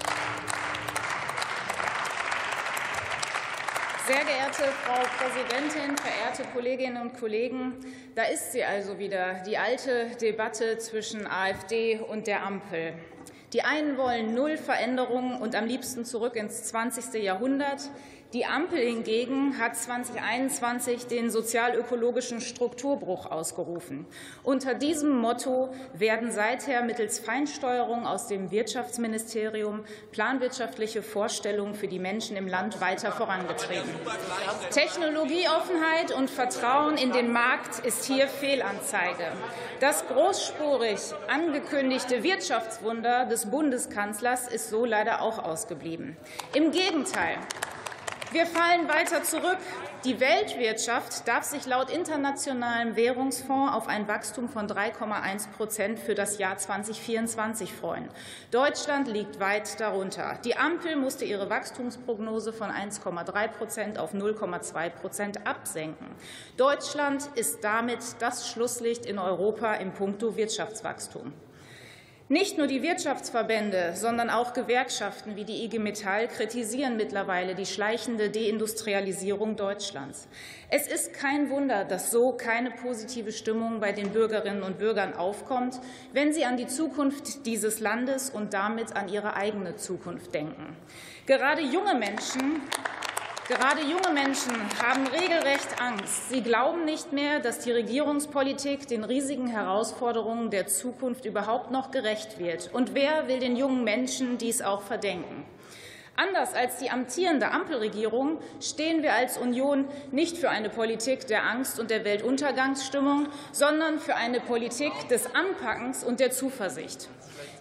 Sehr geehrte Frau Präsidentin, verehrte Kolleginnen und Kollegen! Da ist sie also wieder, die alte Debatte zwischen AfD und der Ampel. Die einen wollen null Veränderungen und am liebsten zurück ins zwanzigste Jahrhundert. Die Ampel hingegen hat zweitausendeinundzwanzig den sozialökologischen Strukturbruch ausgerufen. Unter diesem Motto werden seither mittels Feinsteuerung aus dem Wirtschaftsministerium planwirtschaftliche Vorstellungen für die Menschen im Land weiter vorangetrieben. Technologieoffenheit und Vertrauen in den Markt ist hier Fehlanzeige. Das großspurig angekündigte Wirtschaftswunder des Bundeskanzlers ist so leider auch ausgeblieben. Im Gegenteil. Wir fallen weiter zurück. Die Weltwirtschaft darf sich laut Internationalem Währungsfonds auf ein Wachstum von drei Komma eins Prozent für das Jahr zweitausendvierundzwanzig freuen. Deutschland liegt weit darunter. Die Ampel musste ihre Wachstumsprognose von eins Komma drei Prozent auf null Komma zwei Prozent absenken. Deutschland ist damit das Schlusslicht in Europa in puncto Wirtschaftswachstum. Nicht nur die Wirtschaftsverbände, sondern auch Gewerkschaften wie die I G Metall kritisieren mittlerweile die schleichende Deindustrialisierung Deutschlands. Es ist kein Wunder, dass so keine positive Stimmung bei den Bürgerinnen und Bürgern aufkommt, wenn sie an die Zukunft dieses Landes und damit an ihre eigene Zukunft denken. Gerade junge Menschen Gerade junge Menschen haben regelrecht Angst. Sie glauben nicht mehr, dass die Regierungspolitik den riesigen Herausforderungen der Zukunft überhaupt noch gerecht wird. Und wer will den jungen Menschen dies auch verdenken? Anders als die amtierende Ampelregierung stehen wir als Union nicht für eine Politik der Angst und der Weltuntergangsstimmung, sondern für eine Politik des Anpackens und der Zuversicht.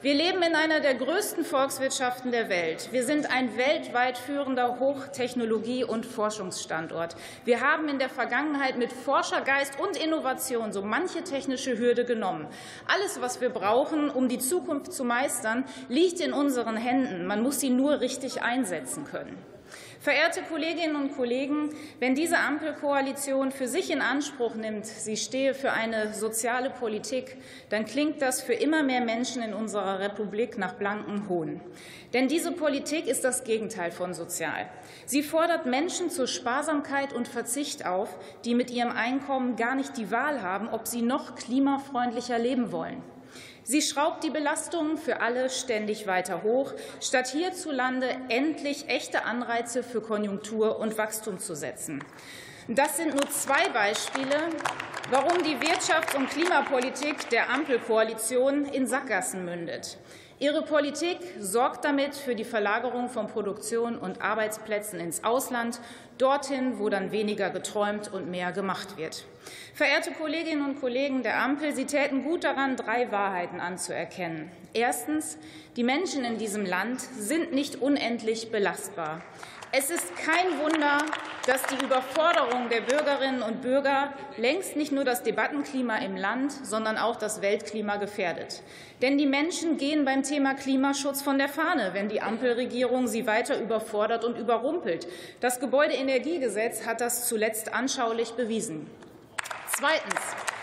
Wir leben in einer der größten Volkswirtschaften der Welt. Wir sind ein weltweit führender Hochtechnologie- und Forschungsstandort. Wir haben in der Vergangenheit mit Forschergeist und Innovation so manche technische Hürde genommen. Alles, was wir brauchen, um die Zukunft zu meistern, liegt in unseren Händen. Man muss sie nur richtig einsetzen können. Verehrte Kolleginnen und Kollegen, wenn diese Ampelkoalition für sich in Anspruch nimmt, sie stehe für eine soziale Politik, dann klingt das für immer mehr Menschen in unserer Republik nach blankem Hohn. Denn diese Politik ist das Gegenteil von sozial. Sie fordert Menschen zur Sparsamkeit und Verzicht auf, die mit ihrem Einkommen gar nicht die Wahl haben, ob sie noch klimafreundlicher leben wollen. Sie schraubt die Belastungen für alle ständig weiter hoch, statt hierzulande endlich echte Anreize für Konjunktur und Wachstum zu setzen. Das sind nur zwei Beispiele, warum die Wirtschafts- und Klimapolitik der Ampelkoalition in Sackgassen mündet. Ihre Politik sorgt damit für die Verlagerung von Produktion und Arbeitsplätzen ins Ausland, dorthin, wo dann weniger geträumt und mehr gemacht wird. Verehrte Kolleginnen und Kollegen der Ampel, Sie täten gut daran, drei Wahrheiten anzuerkennen. Erstens, die Menschen in diesem Land sind nicht unendlich belastbar. Es ist kein Wunder, dass die Überforderung der Bürgerinnen und Bürger längst nicht nur das Debattenklima im Land, sondern auch das Weltklima gefährdet. Denn die Menschen gehen beim Thema Klimaschutz von der Fahne, wenn die Ampelregierung sie weiter überfordert und überrumpelt. Das Gebäudeenergiegesetz hat das zuletzt anschaulich bewiesen. Zweitens.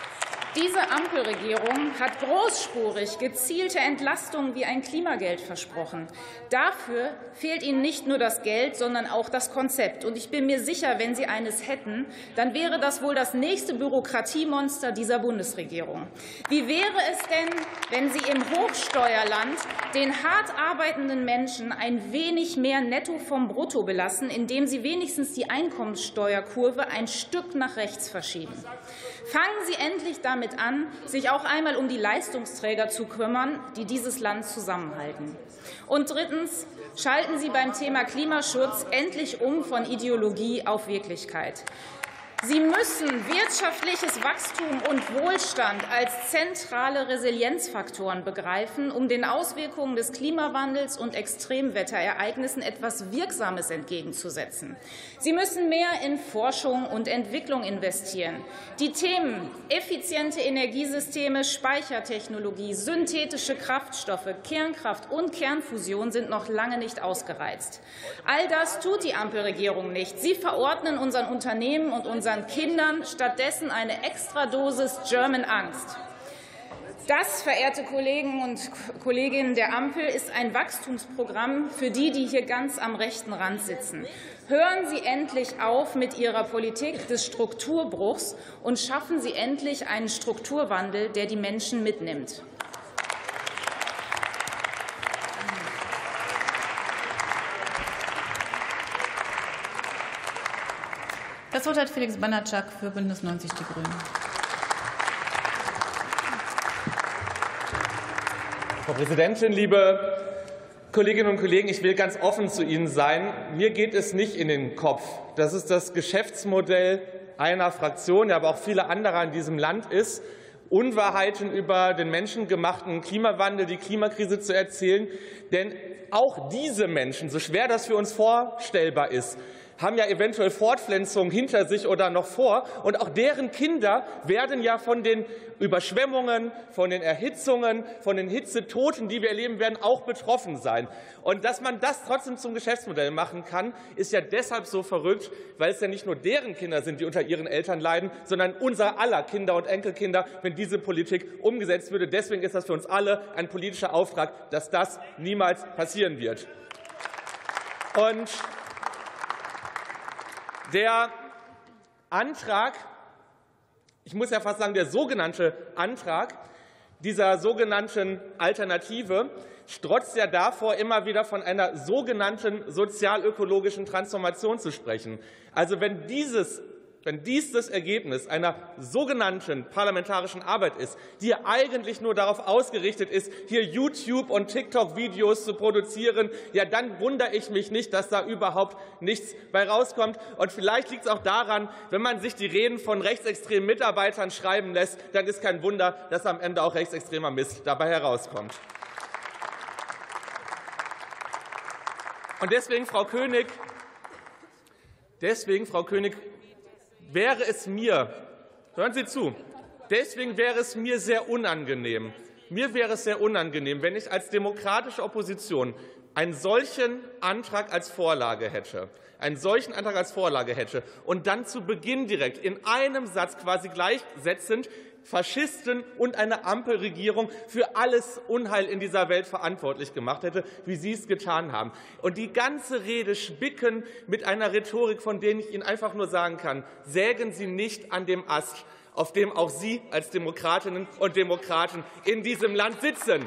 Diese Ampelregierung hat großspurig gezielte Entlastungen wie ein Klimageld versprochen. Dafür fehlt Ihnen nicht nur das Geld, sondern auch das Konzept. Und ich bin mir sicher, wenn Sie eines hätten, dann wäre das wohl das nächste Bürokratiemonster dieser Bundesregierung. Wie wäre es denn, wenn Sie im Hochsteuerland den hart arbeitenden Menschen ein wenig mehr Netto vom Brutto belassen, indem Sie wenigstens die Einkommenssteuerkurve ein Stück nach rechts verschieben? Fangen Sie endlich damit an, sich auch einmal um die Leistungsträger zu kümmern, die dieses Land zusammenhalten. Und drittens, schalten Sie beim Thema Klimaschutz endlich um von Ideologie auf Wirklichkeit. Sie müssen wirtschaftliches Wachstum und Wohlstand als zentrale Resilienzfaktoren begreifen, um den Auswirkungen des Klimawandels und Extremwetterereignissen etwas Wirksames entgegenzusetzen. Sie müssen mehr in Forschung und Entwicklung investieren. Die Themen effiziente Energiesysteme, Speichertechnologie, synthetische Kraftstoffe, Kernkraft und Kernfusion sind noch lange nicht ausgereizt. All das tut die Ampelregierung nicht. Sie verordnen unseren Unternehmen und unseren Kindern stattdessen eine Extradosis German Angst. Das, verehrte Kollegen und Kolleginnen der Ampel, ist ein Wachstumsprogramm für die, die hier ganz am rechten Rand sitzen. Hören Sie endlich auf mit Ihrer Politik des Strukturbruchs und schaffen Sie endlich einen Strukturwandel, der die Menschen mitnimmt. Das Wort hat Felix Banatschak für Bündnis neunzig Die Grünen. Frau Präsidentin, liebe Kolleginnen und Kollegen! Ich will ganz offen zu Ihnen sein. Mir geht es nicht in den Kopf, dass es das Geschäftsmodell einer Fraktion, ja, aber auch vieler anderer in diesem Land ist, Unwahrheiten über den menschengemachten Klimawandel, die Klimakrise zu erzählen. Denn auch diese Menschen, so schwer das für uns vorstellbar ist, haben ja eventuell Fortpflanzung hinter sich oder noch vor. Und auch deren Kinder werden ja von den Überschwemmungen, von den Erhitzungen, von den Hitzetoten, die wir erleben werden, auch betroffen sein. Und dass man das trotzdem zum Geschäftsmodell machen kann, ist ja deshalb so verrückt, weil es ja nicht nur deren Kinder sind, die unter ihren Eltern leiden, sondern unser aller Kinder und Enkelkinder, wenn diese Politik umgesetzt würde. Deswegen ist das für uns alle ein politischer Auftrag, dass das niemals passieren wird. Und der Antrag, ich muss ja fast sagen, der sogenannte Antrag dieser sogenannten Alternative strotzt ja davor, immer wieder von einer sogenannten sozialökologischen Transformation zu sprechen. Also wenn dieses Wenn dies das Ergebnis einer sogenannten parlamentarischen Arbeit ist, die eigentlich nur darauf ausgerichtet ist, hier YouTube- und TikTok-Videos zu produzieren, ja, dann wundere ich mich nicht, dass da überhaupt nichts bei rauskommt. Und vielleicht liegt es auch daran, wenn man sich die Reden von rechtsextremen Mitarbeitern schreiben lässt, dann ist kein Wunder, dass am Ende auch rechtsextremer Mist dabei herauskommt. Und deswegen, Frau König, deswegen, Frau König, wäre es mir, hören Sie zu, deswegen wäre es mir sehr unangenehm, mir wäre es sehr unangenehm, wenn ich als demokratische Opposition einen solchen Antrag als Vorlage hätte, einen solchen Antrag als Vorlage hätte und dann zu Beginn direkt in einem Satz quasi gleichsetzend Faschisten und eine Ampelregierung für alles Unheil in dieser Welt verantwortlich gemacht hätte, wie Sie es getan haben. Und die ganze Rede spicken mit einer Rhetorik, von der ich Ihnen einfach nur sagen kann, sägen Sie nicht an dem Ast, auf dem auch Sie als Demokratinnen und Demokraten in diesem Land sitzen.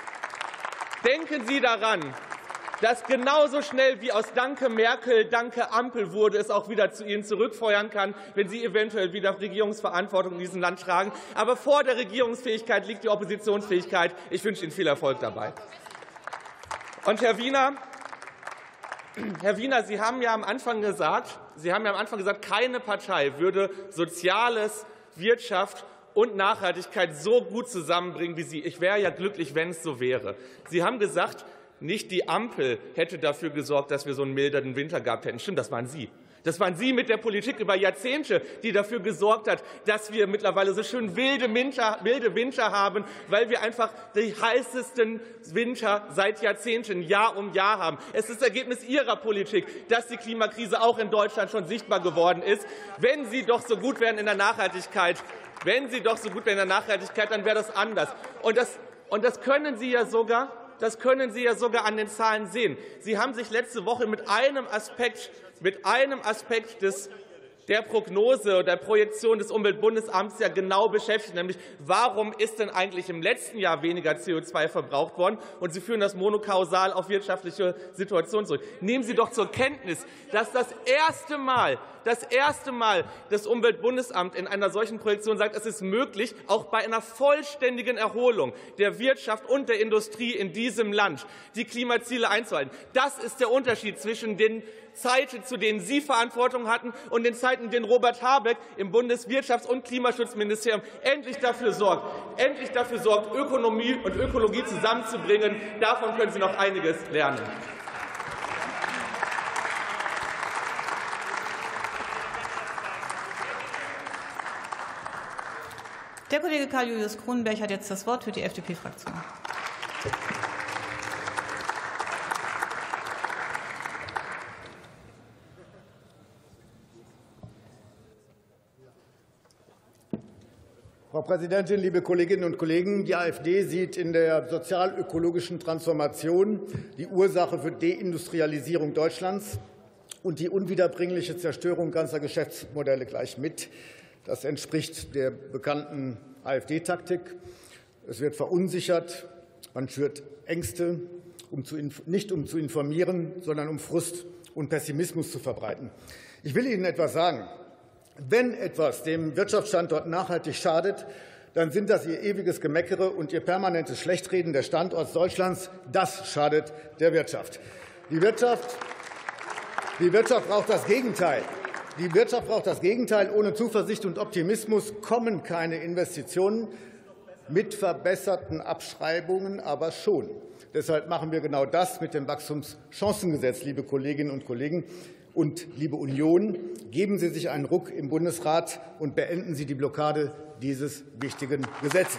Denken Sie daran, dass genauso schnell wie aus Danke Merkel, Danke Ampel wurde, es auch wieder zu Ihnen zurückfeuern kann, wenn Sie eventuell wieder Regierungsverantwortung in diesem Land tragen. Aber vor der Regierungsfähigkeit liegt die Oppositionsfähigkeit. Ich wünsche Ihnen viel Erfolg dabei. Und Herr Wiener, Herr Wiener, Sie haben ja am Anfang gesagt, Sie haben ja am Anfang gesagt, keine Partei würde Soziales, Wirtschaft und Nachhaltigkeit so gut zusammenbringen wie Sie. Ich wäre ja glücklich, wenn es so wäre. Sie haben gesagt, nicht die Ampel hätte dafür gesorgt, dass wir so einen mildernden Winter gehabt hätten. Stimmt, das waren Sie. Das waren Sie mit der Politik über Jahrzehnte, die dafür gesorgt hat, dass wir mittlerweile so schön wilde Winter, wilde Winter haben, weil wir einfach die heißesten Winter seit Jahrzehnten Jahr um Jahr haben. Es ist das Ergebnis Ihrer Politik, dass die Klimakrise auch in Deutschland schon sichtbar geworden ist. Wenn Sie doch so gut wären in der Nachhaltigkeit, wenn Sie doch so gut wären in der Nachhaltigkeit, dann wäre das anders. Und das, und das können Sie ja sogar. Das können Sie ja sogar an den Zahlen sehen. Sie haben sich letzte Woche mit einem Aspekt, mit einem Aspekt des, der Prognose oder der Projektion des Umweltbundesamts ja genau beschäftigt, nämlich warum ist denn eigentlich im letzten Jahr weniger C O zwei verbraucht worden? Und Sie führen das monokausal auf wirtschaftliche Situationen zurück. Nehmen Sie doch zur Kenntnis, dass das erste Mal Das erste Mal das Umweltbundesamt in einer solchen Projektion sagt, es ist möglich, auch bei einer vollständigen Erholung der Wirtschaft und der Industrie in diesem Land die Klimaziele einzuhalten. Das ist der Unterschied zwischen den Zeiten, zu denen Sie Verantwortung hatten, und den Zeiten, in denen Robert Habeck im Bundeswirtschafts- und Klimaschutzministerium endlich dafür sorgt, endlich dafür sorgt, Ökonomie und Ökologie zusammenzubringen. Davon können Sie noch einiges lernen. Der Kollege Karl-Julius Kronenberg hat jetzt das Wort für die F D P-Fraktion. Frau Präsidentin, liebe Kolleginnen und Kollegen! Die AfD sieht in der sozial-ökologischen Transformation die Ursache für Deindustrialisierung Deutschlands und die unwiederbringliche Zerstörung ganzer Geschäftsmodelle gleich mit. Das entspricht der bekannten AfD-Taktik. Es wird verunsichert, man schürt Ängste, um zu, nicht um zu informieren, sondern um Frust und Pessimismus zu verbreiten. Ich will Ihnen etwas sagen. Wenn etwas dem Wirtschaftsstandort nachhaltig schadet, dann sind das Ihr ewiges Gemeckere und Ihr permanentes Schlechtreden des Standorts Deutschlands. Das schadet der Wirtschaft. Die Wirtschaft, die Wirtschaft braucht das Gegenteil. Die Wirtschaft braucht das Gegenteil. Ohne Zuversicht und Optimismus kommen keine Investitionen, mit verbesserten Abschreibungen aber schon. Deshalb machen wir genau das mit dem Wachstumschancengesetz, liebe Kolleginnen und Kollegen. Und liebe Union, geben Sie sich einen Ruck im Bundesrat und beenden Sie die Blockade dieses wichtigen Gesetzes.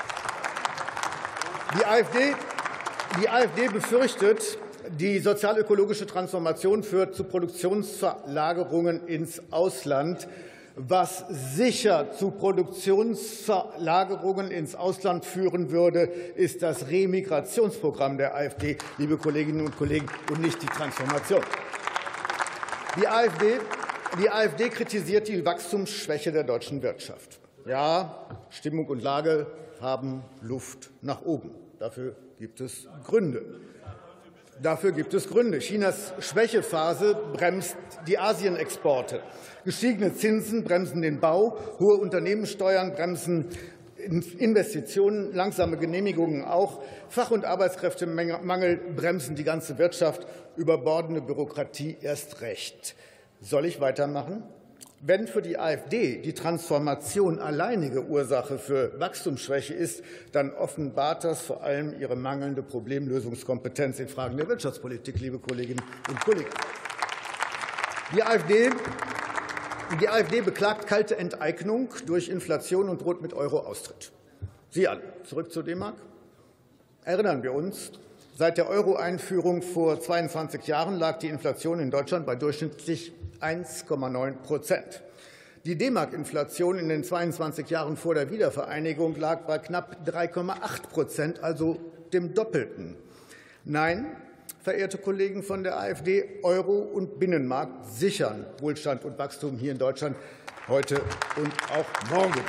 Die AfD, die AfD befürchtet, die sozial-ökologische Transformation führt zu Produktionsverlagerungen ins Ausland. Was sicher zu Produktionsverlagerungen ins Ausland führen würde, ist das Remigrationsprogramm der AfD, liebe Kolleginnen und Kollegen, und nicht die Transformation. Die AfD, die AfD kritisiert die Wachstumsschwäche der deutschen Wirtschaft. Ja, Stimmung und Lage haben Luft nach oben. Dafür gibt es Gründe. Dafür gibt es Gründe. Chinas Schwächephase bremst die Asienexporte. Gestiegene Zinsen bremsen den Bau, hohe Unternehmenssteuern bremsen Investitionen, langsame Genehmigungen auch. Fach- und Arbeitskräftemangel bremsen die ganze Wirtschaft, überbordende Bürokratie erst recht. Soll ich weitermachen? Wenn für die AfD die Transformation alleinige Ursache für Wachstumsschwäche ist, dann offenbart das vor allem ihre mangelnde Problemlösungskompetenz in Fragen der Wirtschaftspolitik, liebe Kolleginnen und Kollegen. Die AfD, die AfD beklagt kalte Enteignung durch Inflation und droht mit Euro-Austritt. Sie alle, zurück zur D-Mark. Erinnern wir uns, seit der Euro-Einführung vor zweiundzwanzig Jahren lag die Inflation in Deutschland bei durchschnittlich eins Komma neun Prozent. Die D-Mark-Inflation in den zweiundzwanzig Jahren vor der Wiedervereinigung lag bei knapp drei Komma acht Prozent, also dem Doppelten. Nein, verehrte Kollegen von der AfD, Euro und Binnenmarkt sichern Wohlstand und Wachstum hier in Deutschland heute und auch morgen.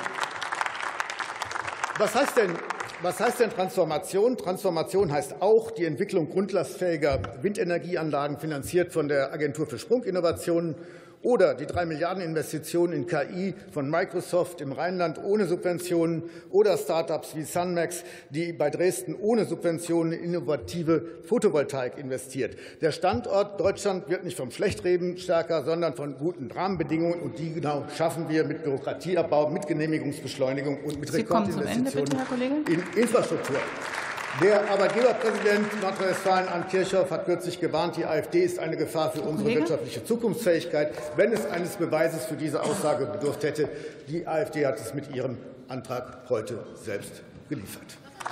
Was heißt denn Was heißt denn Transformation? Transformation heißt auch die Entwicklung grundlastfähiger Windenergieanlagen, finanziert von der Agentur für Sprunginnovationen, oder die drei Milliarden Investitionen in K I von Microsoft im Rheinland ohne Subventionen, oder Start-ups wie Sunmax, die bei Dresden ohne Subventionen in innovative Photovoltaik investiert. Der Standort Deutschland wird nicht vom Schlechtreden stärker, sondern von guten Rahmenbedingungen, und die genau schaffen wir mit Bürokratieabbau, mit Genehmigungsbeschleunigung und mit Rekordinvestitionen in Infrastruktur. Der Arbeitgeberpräsident Nordrhein-Westfalen, Arndt Kirchhoff, hat kürzlich gewarnt, die AfD ist eine Gefahr für unsere Kollege? wirtschaftliche Zukunftsfähigkeit. Wenn es eines Beweises für diese Aussage bedurft hätte, die AfD hat es mit ihrem Antrag heute selbst geliefert.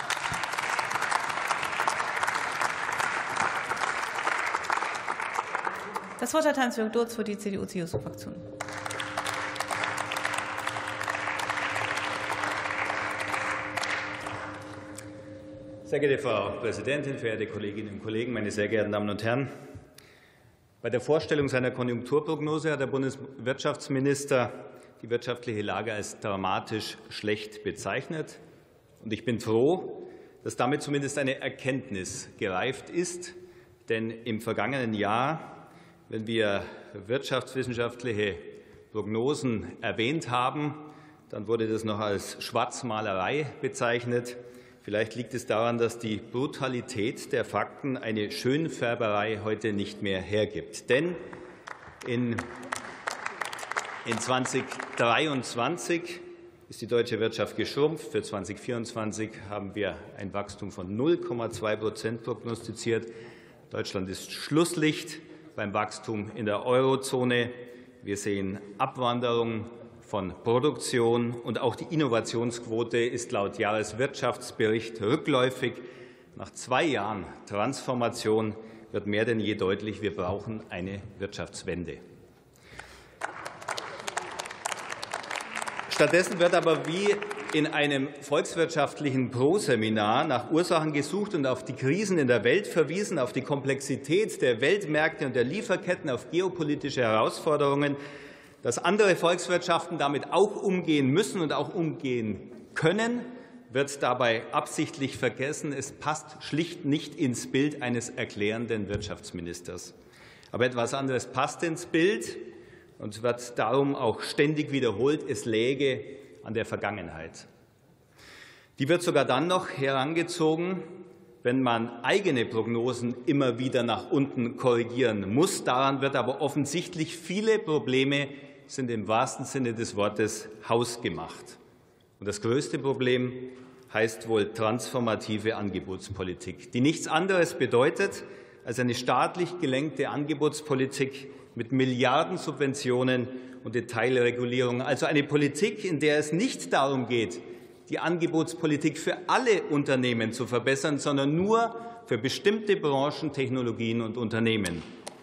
Das Wort hat Hans-Jürgen Durz für die C D U-C S U-Fraktion. Sehr geehrte Frau Präsidentin, verehrte Kolleginnen und Kollegen, meine sehr geehrten Damen und Herren! Bei der Vorstellung seiner Konjunkturprognose hat der Bundeswirtschaftsminister die wirtschaftliche Lage als dramatisch schlecht bezeichnet. Und ich bin froh, dass damit zumindest eine Erkenntnis gereift ist. Denn im vergangenen Jahr, wenn wir wirtschaftswissenschaftliche Prognosen erwähnt haben, dann wurde das noch als Schwarzmalerei bezeichnet. Vielleicht liegt es daran, dass die Brutalität der Fakten eine Schönfärberei heute nicht mehr hergibt. Denn in, in zweitausenddreiundzwanzig ist die deutsche Wirtschaft geschrumpft. Für zweitausendvierundzwanzig haben wir ein Wachstum von null Komma zwei Prozent prognostiziert. Deutschland ist Schlusslicht beim Wachstum in der Eurozone. Wir sehen Abwanderung von Produktion, und auch die Innovationsquote ist laut Jahreswirtschaftsbericht rückläufig. Nach zwei Jahren Transformation wird mehr denn je deutlich, wir brauchen eine Wirtschaftswende. Stattdessen wird aber wie in einem volkswirtschaftlichen Pro-Seminar nach Ursachen gesucht und auf die Krisen in der Welt verwiesen, auf die Komplexität der Weltmärkte und der Lieferketten, auf geopolitische Herausforderungen. Dass andere Volkswirtschaften damit auch umgehen müssen und auch umgehen können, wird dabei absichtlich vergessen. Es passt schlicht nicht ins Bild eines erklärenden Wirtschaftsministers. Aber etwas anderes passt ins Bild und wird darum auch ständig wiederholt. Es läge an der Vergangenheit. Die wird sogar dann noch herangezogen, wenn man eigene Prognosen immer wieder nach unten korrigieren muss. Daran wird aber offensichtlich viele Probleme sind im wahrsten Sinne des Wortes hausgemacht. Und das größte Problem heißt wohl transformative Angebotspolitik, die nichts anderes bedeutet als eine staatlich gelenkte Angebotspolitik mit Milliardensubventionen und Detailregulierung. Also eine Politik, in der es nicht darum geht, die Angebotspolitik für alle Unternehmen zu verbessern, sondern nur für bestimmte Branchen, Technologien und Unternehmen.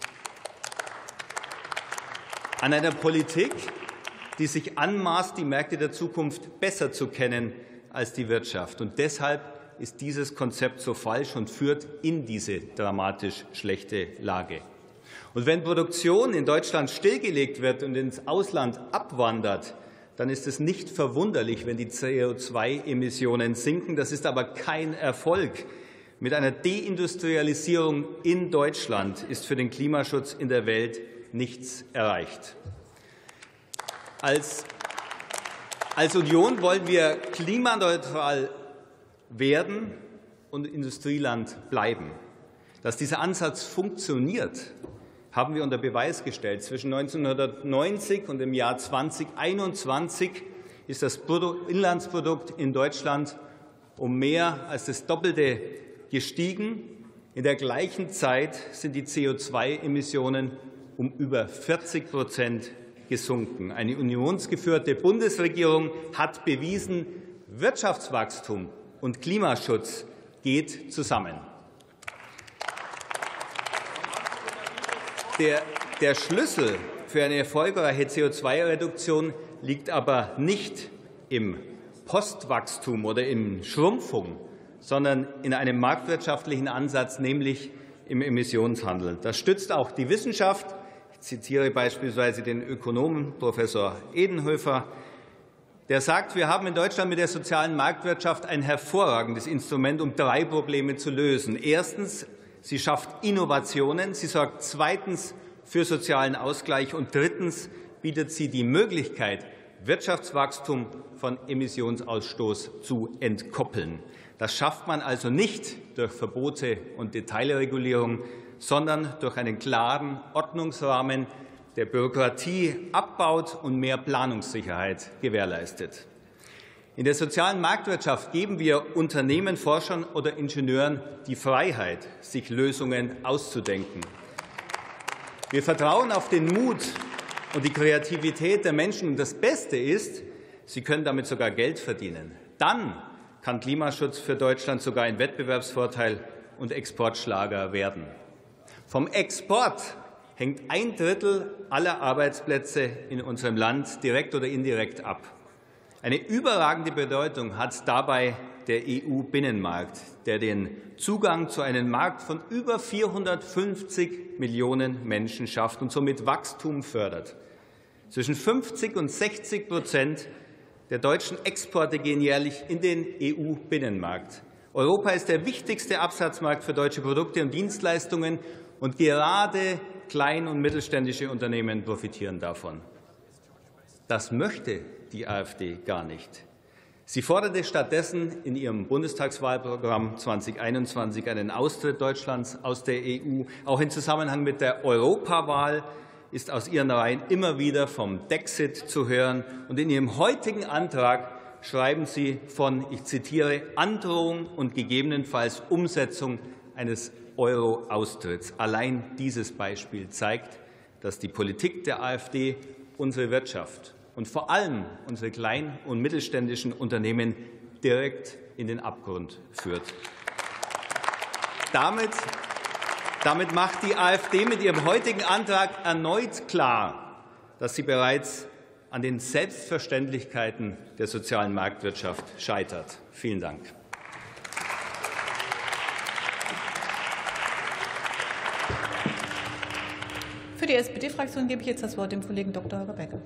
An einer Politik, die sich anmaßt, die Märkte der Zukunft besser zu kennen als die Wirtschaft. Und deshalb ist dieses Konzept so falsch und führt in diese dramatisch schlechte Lage. Und wenn Produktion in Deutschland stillgelegt wird und ins Ausland abwandert, dann ist es nicht verwunderlich, wenn die C O zwei Emissionen sinken. Das ist aber kein Erfolg. Mit einer Deindustrialisierung in Deutschland ist für den Klimaschutz in der Welt nichts erreicht. Als, als Union wollen wir klimaneutral werden und Industrieland bleiben. Dass dieser Ansatz funktioniert, haben wir unter Beweis gestellt. Zwischen neunzehnhundertneunzig und dem Jahr zweitausendeinundzwanzig ist das Bruttoinlandsprodukt in Deutschland um mehr als das Doppelte gestiegen. In der gleichen Zeit sind die C O zwei Emissionen um über vierzig Prozent gesunken. Eine unionsgeführte Bundesregierung hat bewiesen, Wirtschaftswachstum und Klimaschutz geht zusammen. Der, der Schlüssel für eine erfolgreiche C O zwei Reduktion liegt aber nicht im Postwachstum oder in Schrumpfung, sondern in einem marktwirtschaftlichen Ansatz, nämlich im Emissionshandel. Das stützt auch die Wissenschaft. Ich zitiere beispielsweise den Ökonomen Professor Edenhofer, der sagt, wir haben in Deutschland mit der sozialen Marktwirtschaft ein hervorragendes Instrument, um drei Probleme zu lösen. Erstens, sie schafft Innovationen, sie sorgt zweitens für sozialen Ausgleich und drittens bietet sie die Möglichkeit, Wirtschaftswachstum von Emissionsausstoß zu entkoppeln. Das schafft man also nicht durch Verbote und Detailregulierung, sondern durch einen klaren Ordnungsrahmen, der Bürokratie abbaut und mehr Planungssicherheit gewährleistet. In der sozialen Marktwirtschaft geben wir Unternehmen, Forschern oder Ingenieuren die Freiheit, sich Lösungen auszudenken. Wir vertrauen auf den Mut und die Kreativität der Menschen. Und das Beste ist, sie können damit sogar Geld verdienen. Dann kann Klimaschutz für Deutschland sogar ein Wettbewerbsvorteil und Exportschlager werden. Vom Export hängt ein Drittel aller Arbeitsplätze in unserem Land direkt oder indirekt ab. Eine überragende Bedeutung hat dabei der E U-Binnenmarkt, der den Zugang zu einem Markt von über vierhundertfünfzig Millionen Menschen schafft und somit Wachstum fördert. Zwischen fünfzig und sechzig Prozent der deutschen Exporte gehen jährlich in den E U-Binnenmarkt. Europa ist der wichtigste Absatzmarkt für deutsche Produkte und Dienstleistungen, und gerade klein- und mittelständische Unternehmen profitieren davon. Das möchte die AfD gar nicht. Sie forderte stattdessen in ihrem Bundestagswahlprogramm zweitausendeinundzwanzig einen Austritt Deutschlands aus der E U. Auch im Zusammenhang mit der Europawahl ist aus ihren Reihen immer wieder vom Dexit zu hören. Und in ihrem heutigen Antrag schreiben Sie von, ich zitiere, Androhung und gegebenenfalls Umsetzung eines Euro-Austritts. Allein dieses Beispiel zeigt, dass die Politik der AfD unsere Wirtschaft und vor allem unsere kleinen und mittelständischen Unternehmen direkt in den Abgrund führt. Damit, damit macht die AfD mit ihrem heutigen Antrag erneut klar, dass sie bereits an den Selbstverständlichkeiten der sozialen Marktwirtschaft scheitert. Vielen Dank. Für die S P D-Fraktion gebe ich jetzt das Wort dem Kollegen Doktor Holger Becker.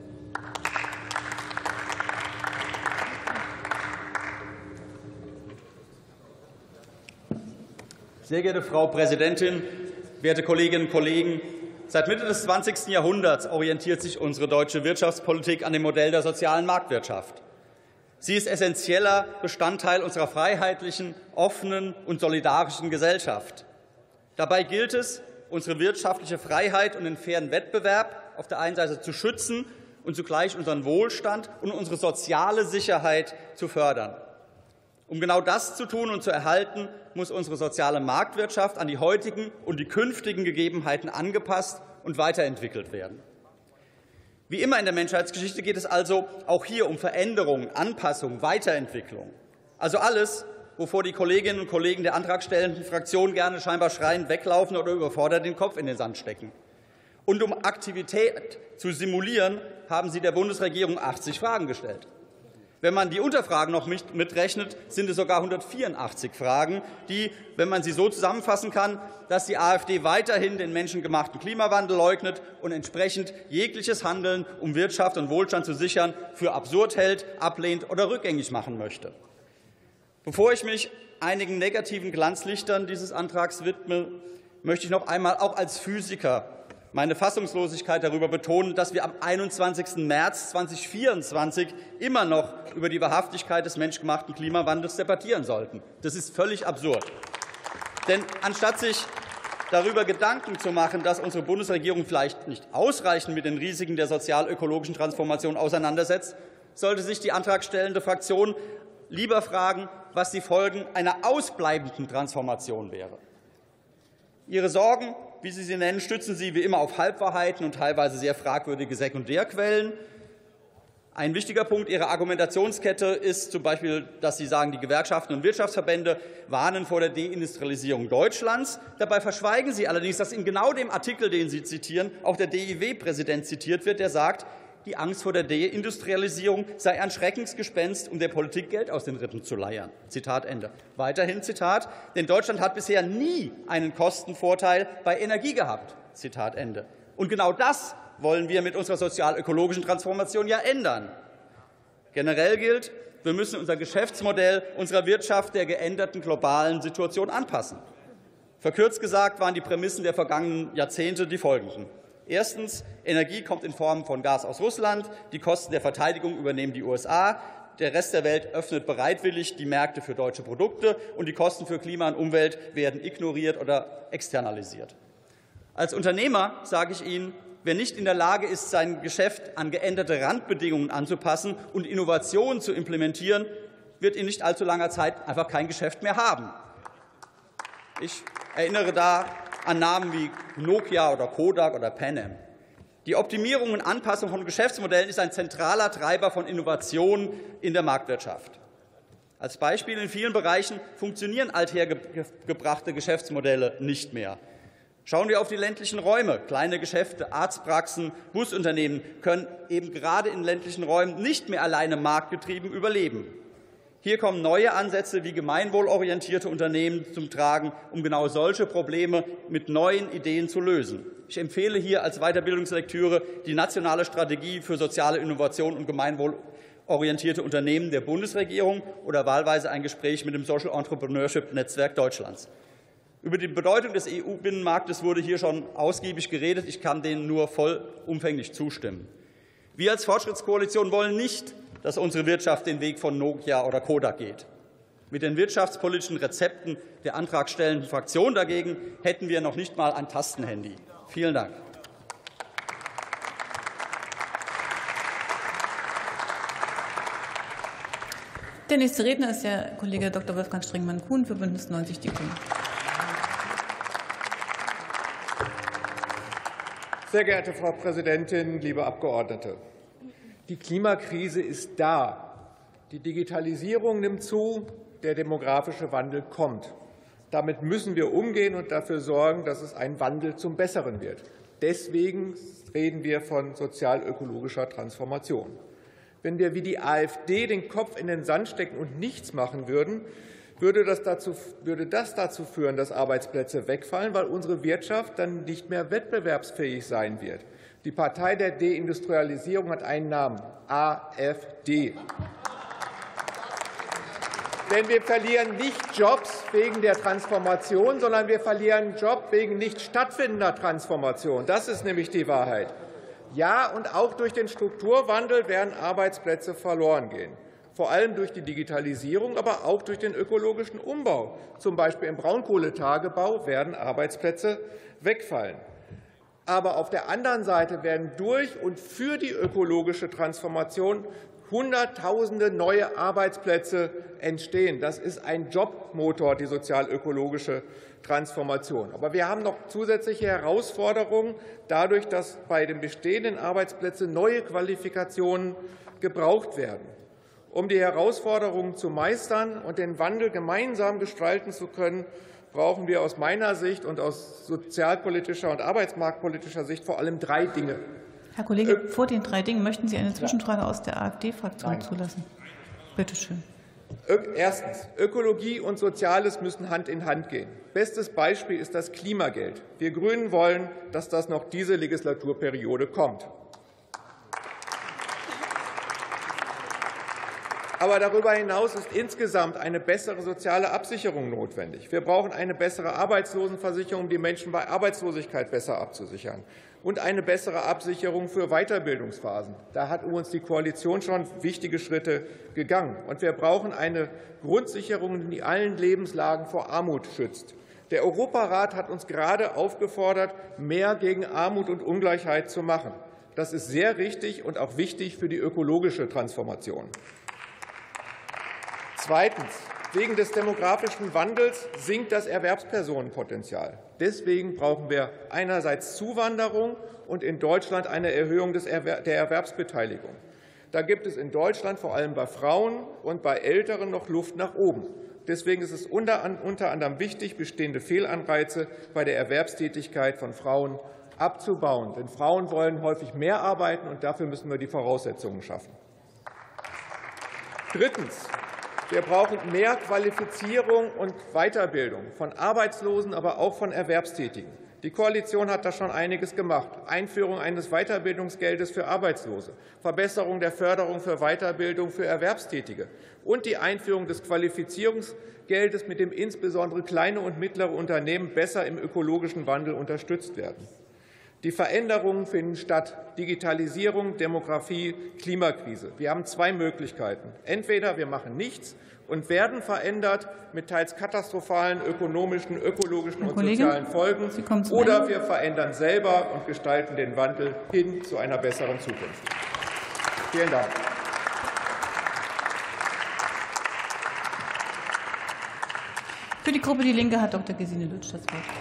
Sehr geehrte Frau Präsidentin, werte Kolleginnen und Kollegen! Seit Mitte des zwanzigsten Jahrhunderts orientiert sich unsere deutsche Wirtschaftspolitik an dem Modell der sozialen Marktwirtschaft. Sie ist essentieller Bestandteil unserer freiheitlichen, offenen und solidarischen Gesellschaft. Dabei gilt es, unsere wirtschaftliche Freiheit und den fairen Wettbewerb auf der einen Seite zu schützen und zugleich unseren Wohlstand und unsere soziale Sicherheit zu fördern. Um genau das zu tun und zu erhalten, muss unsere soziale Marktwirtschaft an die heutigen und die künftigen Gegebenheiten angepasst und weiterentwickelt werden. Wie immer in der Menschheitsgeschichte geht es also auch hier um Veränderung, Anpassung, Weiterentwicklung. Also alles, wovor die Kolleginnen und Kollegen der antragstellenden Fraktion gerne scheinbar schreiend weglaufen oder überfordert den Kopf in den Sand stecken. Und um Aktivität zu simulieren, haben Sie der Bundesregierung achtzig Fragen gestellt. Wenn man die Unterfragen noch mitrechnet, sind es sogar hundertvierundachtzig Fragen, die, wenn man sie so zusammenfassen kann, dass die AfD weiterhin den menschengemachten Klimawandel leugnet und entsprechend jegliches Handeln, um Wirtschaft und Wohlstand zu sichern, für absurd hält, ablehnt oder rückgängig machen möchte. Bevor ich mich einigen negativen Glanzlichtern dieses Antrags widme, möchte ich noch einmal auch als Physiker meine Fassungslosigkeit darüber betonen, dass wir am einundzwanzigsten März zweitausendvierundzwanzig immer noch über die Wahrhaftigkeit des menschgemachten Klimawandels debattieren sollten. Das ist völlig absurd. Denn anstatt sich darüber Gedanken zu machen, dass unsere Bundesregierung vielleicht nicht ausreichend mit den Risiken der sozial-ökologischen Transformation auseinandersetzt, sollte sich die antragstellende Fraktion lieber fragen, was die Folgen einer ausbleibenden Transformation wären. Ihre Sorgen, wie Sie sie nennen, stützen Sie wie immer auf Halbwahrheiten und teilweise sehr fragwürdige Sekundärquellen. Ein wichtiger Punkt Ihrer Argumentationskette ist zum Beispiel, dass Sie sagen, die Gewerkschaften und Wirtschaftsverbände warnen vor der Deindustrialisierung Deutschlands. Dabei verschweigen Sie allerdings, dass in genau dem Artikel, den Sie zitieren, auch der D I W-Präsident zitiert wird, der sagt, die Angst vor der Deindustrialisierung sei ein Schreckensgespenst, um der Politik Geld aus den Rippen zu leiern. Zitat Ende. Weiterhin Zitat, denn Deutschland hat bisher nie einen Kostenvorteil bei Energie gehabt. Zitat Ende. Und genau das wollen wir mit unserer sozial-ökologischen Transformation ja ändern. Generell gilt, wir müssen unser Geschäftsmodell unserer Wirtschaft der geänderten globalen Situation anpassen. Verkürzt gesagt waren die Prämissen der vergangenen Jahrzehnte die folgenden. Erstens. Energie kommt in Form von Gas aus Russland. Die Kosten der Verteidigung übernehmen die U S A. Der Rest der Welt öffnet bereitwillig die Märkte für deutsche Produkte, und die Kosten für Klima und Umwelt werden ignoriert oder externalisiert. Als Unternehmer sage ich Ihnen, wer nicht in der Lage ist, sein Geschäft an geänderte Randbedingungen anzupassen und Innovationen zu implementieren, wird in nicht allzu langer Zeit einfach kein Geschäft mehr haben. Ich erinnere da an Namen wie Nokia oder Kodak oder Pan Am. Die Optimierung und Anpassung von Geschäftsmodellen ist ein zentraler Treiber von Innovationen in der Marktwirtschaft. Als Beispiel: In vielen Bereichen funktionieren althergebrachte Geschäftsmodelle nicht mehr. Schauen wir auf die ländlichen Räume. Kleine Geschäfte, Arztpraxen, Busunternehmen können eben gerade in ländlichen Räumen nicht mehr alleine marktgetrieben überleben. Hier kommen neue Ansätze wie gemeinwohlorientierte Unternehmen zum Tragen, um genau solche Probleme mit neuen Ideen zu lösen. Ich empfehle hier als Weiterbildungslektüre die nationale Strategie für soziale Innovation und gemeinwohlorientierte Unternehmen der Bundesregierung oder wahlweise ein Gespräch mit dem Social Entrepreneurship Netzwerk Deutschlands. Über die Bedeutung des E U-Binnenmarktes wurde hier schon ausgiebig geredet. Ich kann denen nur vollumfänglich zustimmen. Wir als Fortschrittskoalition wollen nicht, dass unsere Wirtschaft den Weg von Nokia oder Kodak geht. Mit den wirtschaftspolitischen Rezepten der antragstellenden Fraktion dagegen hätten wir noch nicht einmal ein Tastenhandy. Vielen Dank. Der nächste Redner ist der Kollege Doktor Wolfgang Strengmann-Kuhn für Bündnis neunzig Die Grünen. Sehr geehrte Frau Präsidentin, liebe Abgeordnete! Die Klimakrise ist da. Die Digitalisierung nimmt zu, der demografische Wandel kommt. Damit müssen wir umgehen und dafür sorgen, dass es ein Wandel zum Besseren wird. Deswegen reden wir von sozial-ökologischer Transformation. Wenn wir wie die AfD den Kopf in den Sand stecken und nichts machen würden, würde das dazu, würde das dazu führen, dass Arbeitsplätze wegfallen, weil unsere Wirtschaft dann nicht mehr wettbewerbsfähig sein wird. Die Partei der Deindustrialisierung hat einen Namen: AfD. Denn wir verlieren nicht Jobs wegen der Transformation, sondern wir verlieren Jobs wegen nicht stattfindender Transformation. Das ist nämlich die Wahrheit. Ja, und auch durch den Strukturwandel werden Arbeitsplätze verloren gehen. Vor allem durch die Digitalisierung, aber auch durch den ökologischen Umbau. Zum Beispiel im Braunkohletagebau werden Arbeitsplätze wegfallen. Aber auf der anderen Seite werden durch und für die ökologische Transformation Hunderttausende neue Arbeitsplätze entstehen. Das ist ein Jobmotor, die sozial-ökologische Transformation. Aber wir haben noch zusätzliche Herausforderungen dadurch, dass bei den bestehenden Arbeitsplätzen neue Qualifikationen gebraucht werden. Um die Herausforderungen zu meistern und den Wandel gemeinsam gestalten zu können, brauchen wir aus meiner Sicht und aus sozialpolitischer und arbeitsmarktpolitischer Sicht vor allem drei Dinge. Herr Kollege, vor den drei Dingen möchten Sie eine Zwischenfrage aus der AfD-Fraktion zulassen. Bitte schön. Erstens. Ökologie und Soziales müssen Hand in Hand gehen. Bestes Beispiel ist das Klimageld. Wir Grünen wollen, dass das noch diese Legislaturperiode kommt. Aber darüber hinaus ist insgesamt eine bessere soziale Absicherung notwendig. Wir brauchen eine bessere Arbeitslosenversicherung, um die Menschen bei Arbeitslosigkeit besser abzusichern, und eine bessere Absicherung für Weiterbildungsphasen. Da hat uns die Koalition schon wichtige Schritte gegangen. Und wir brauchen eine Grundsicherung, die allen Lebenslagen vor Armut schützt. Der Europarat hat uns gerade aufgefordert, mehr gegen Armut und Ungleichheit zu machen. Das ist sehr richtig und auch wichtig für die ökologische Transformation. Zweitens. Wegen des demografischen Wandels sinkt das Erwerbspersonenpotenzial. Deswegen brauchen wir einerseits Zuwanderung und in Deutschland eine Erhöhung der Erwerbsbeteiligung. Da gibt es in Deutschland vor allem bei Frauen und bei Älteren noch Luft nach oben. Deswegen ist es unter anderem wichtig, bestehende Fehlanreize bei der Erwerbstätigkeit von Frauen abzubauen. Denn Frauen wollen häufig mehr arbeiten, und dafür müssen wir die Voraussetzungen schaffen. Drittens. Wir brauchen mehr Qualifizierung und Weiterbildung von Arbeitslosen, aber auch von Erwerbstätigen. Die Koalition hat da schon einiges gemacht. Einführung eines Weiterbildungsgeldes für Arbeitslose, Verbesserung der Förderung für Weiterbildung für Erwerbstätige und die Einführung des Qualifizierungsgeldes, mit dem insbesondere kleine und mittlere Unternehmen besser im ökologischen Wandel unterstützt werden. Die Veränderungen finden statt: Digitalisierung, Demografie, Klimakrise. Wir haben zwei Möglichkeiten. Entweder wir machen nichts und werden verändert mit teils katastrophalen ökonomischen, ökologischen und sozialen Folgen, oder wir verändern selber und gestalten den Wandel hin zu einer besseren Zukunft. Vielen Dank. Für die Gruppe Die Linke hat Doktor Gesine Lütsch das Wort.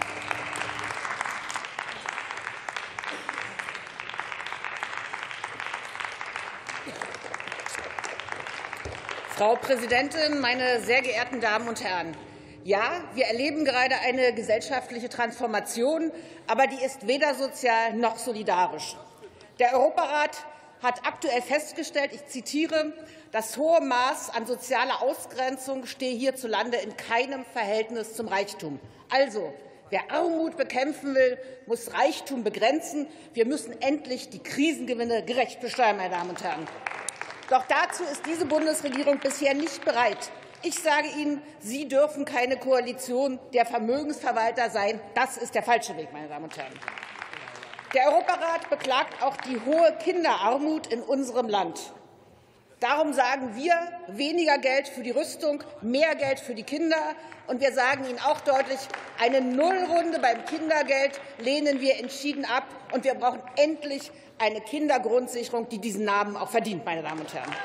Frau Präsidentin, meine sehr geehrten Damen und Herren! Ja, wir erleben gerade eine gesellschaftliche Transformation, aber die ist weder sozial noch solidarisch. Der Europarat hat aktuell festgestellt, ich zitiere, das hohe Maß an sozialer Ausgrenzung stehe hierzulande in keinem Verhältnis zum Reichtum. Also, wer Armut bekämpfen will, muss Reichtum begrenzen. Wir müssen endlich die Krisengewinne gerecht besteuern, meine Damen und Herren. Doch dazu ist diese Bundesregierung bisher nicht bereit. Ich sage Ihnen, Sie dürfen keine Koalition der Vermögensverwalter sein. Das ist der falsche Weg, meine Damen und Herren. Der Europarat beklagt auch die hohe Kinderarmut in unserem Land. Darum sagen wir weniger Geld für die Rüstung, mehr Geld für die Kinder. Und wir sagen Ihnen auch deutlich, eine Nullrunde beim Kindergeld lehnen wir entschieden ab. Und wir brauchen endlich eine Kindergrundsicherung, die diesen Namen auch verdient, meine Damen und Herren.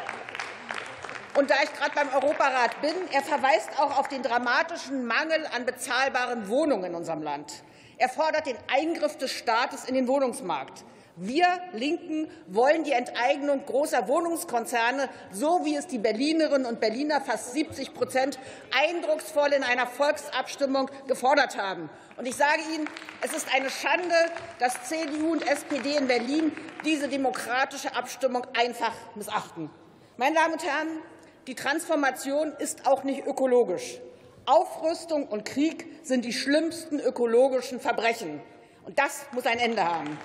Und da ich gerade beim Europarat bin, er verweist auch auf den dramatischen Mangel an bezahlbaren Wohnungen in unserem Land. Er fordert den Eingriff des Staates in den Wohnungsmarkt. Wir Linken wollen die Enteignung großer Wohnungskonzerne, so wie es die Berlinerinnen und Berliner, fast siebzig Prozent, eindrucksvoll in einer Volksabstimmung gefordert haben. Und ich sage Ihnen, es ist eine Schande, dass C D U und S P D in Berlin diese demokratische Abstimmung einfach missachten. Meine Damen und Herren, die Transformation ist auch nicht ökologisch. Aufrüstung und Krieg sind die schlimmsten ökologischen Verbrechen. Und das muss ein Ende haben.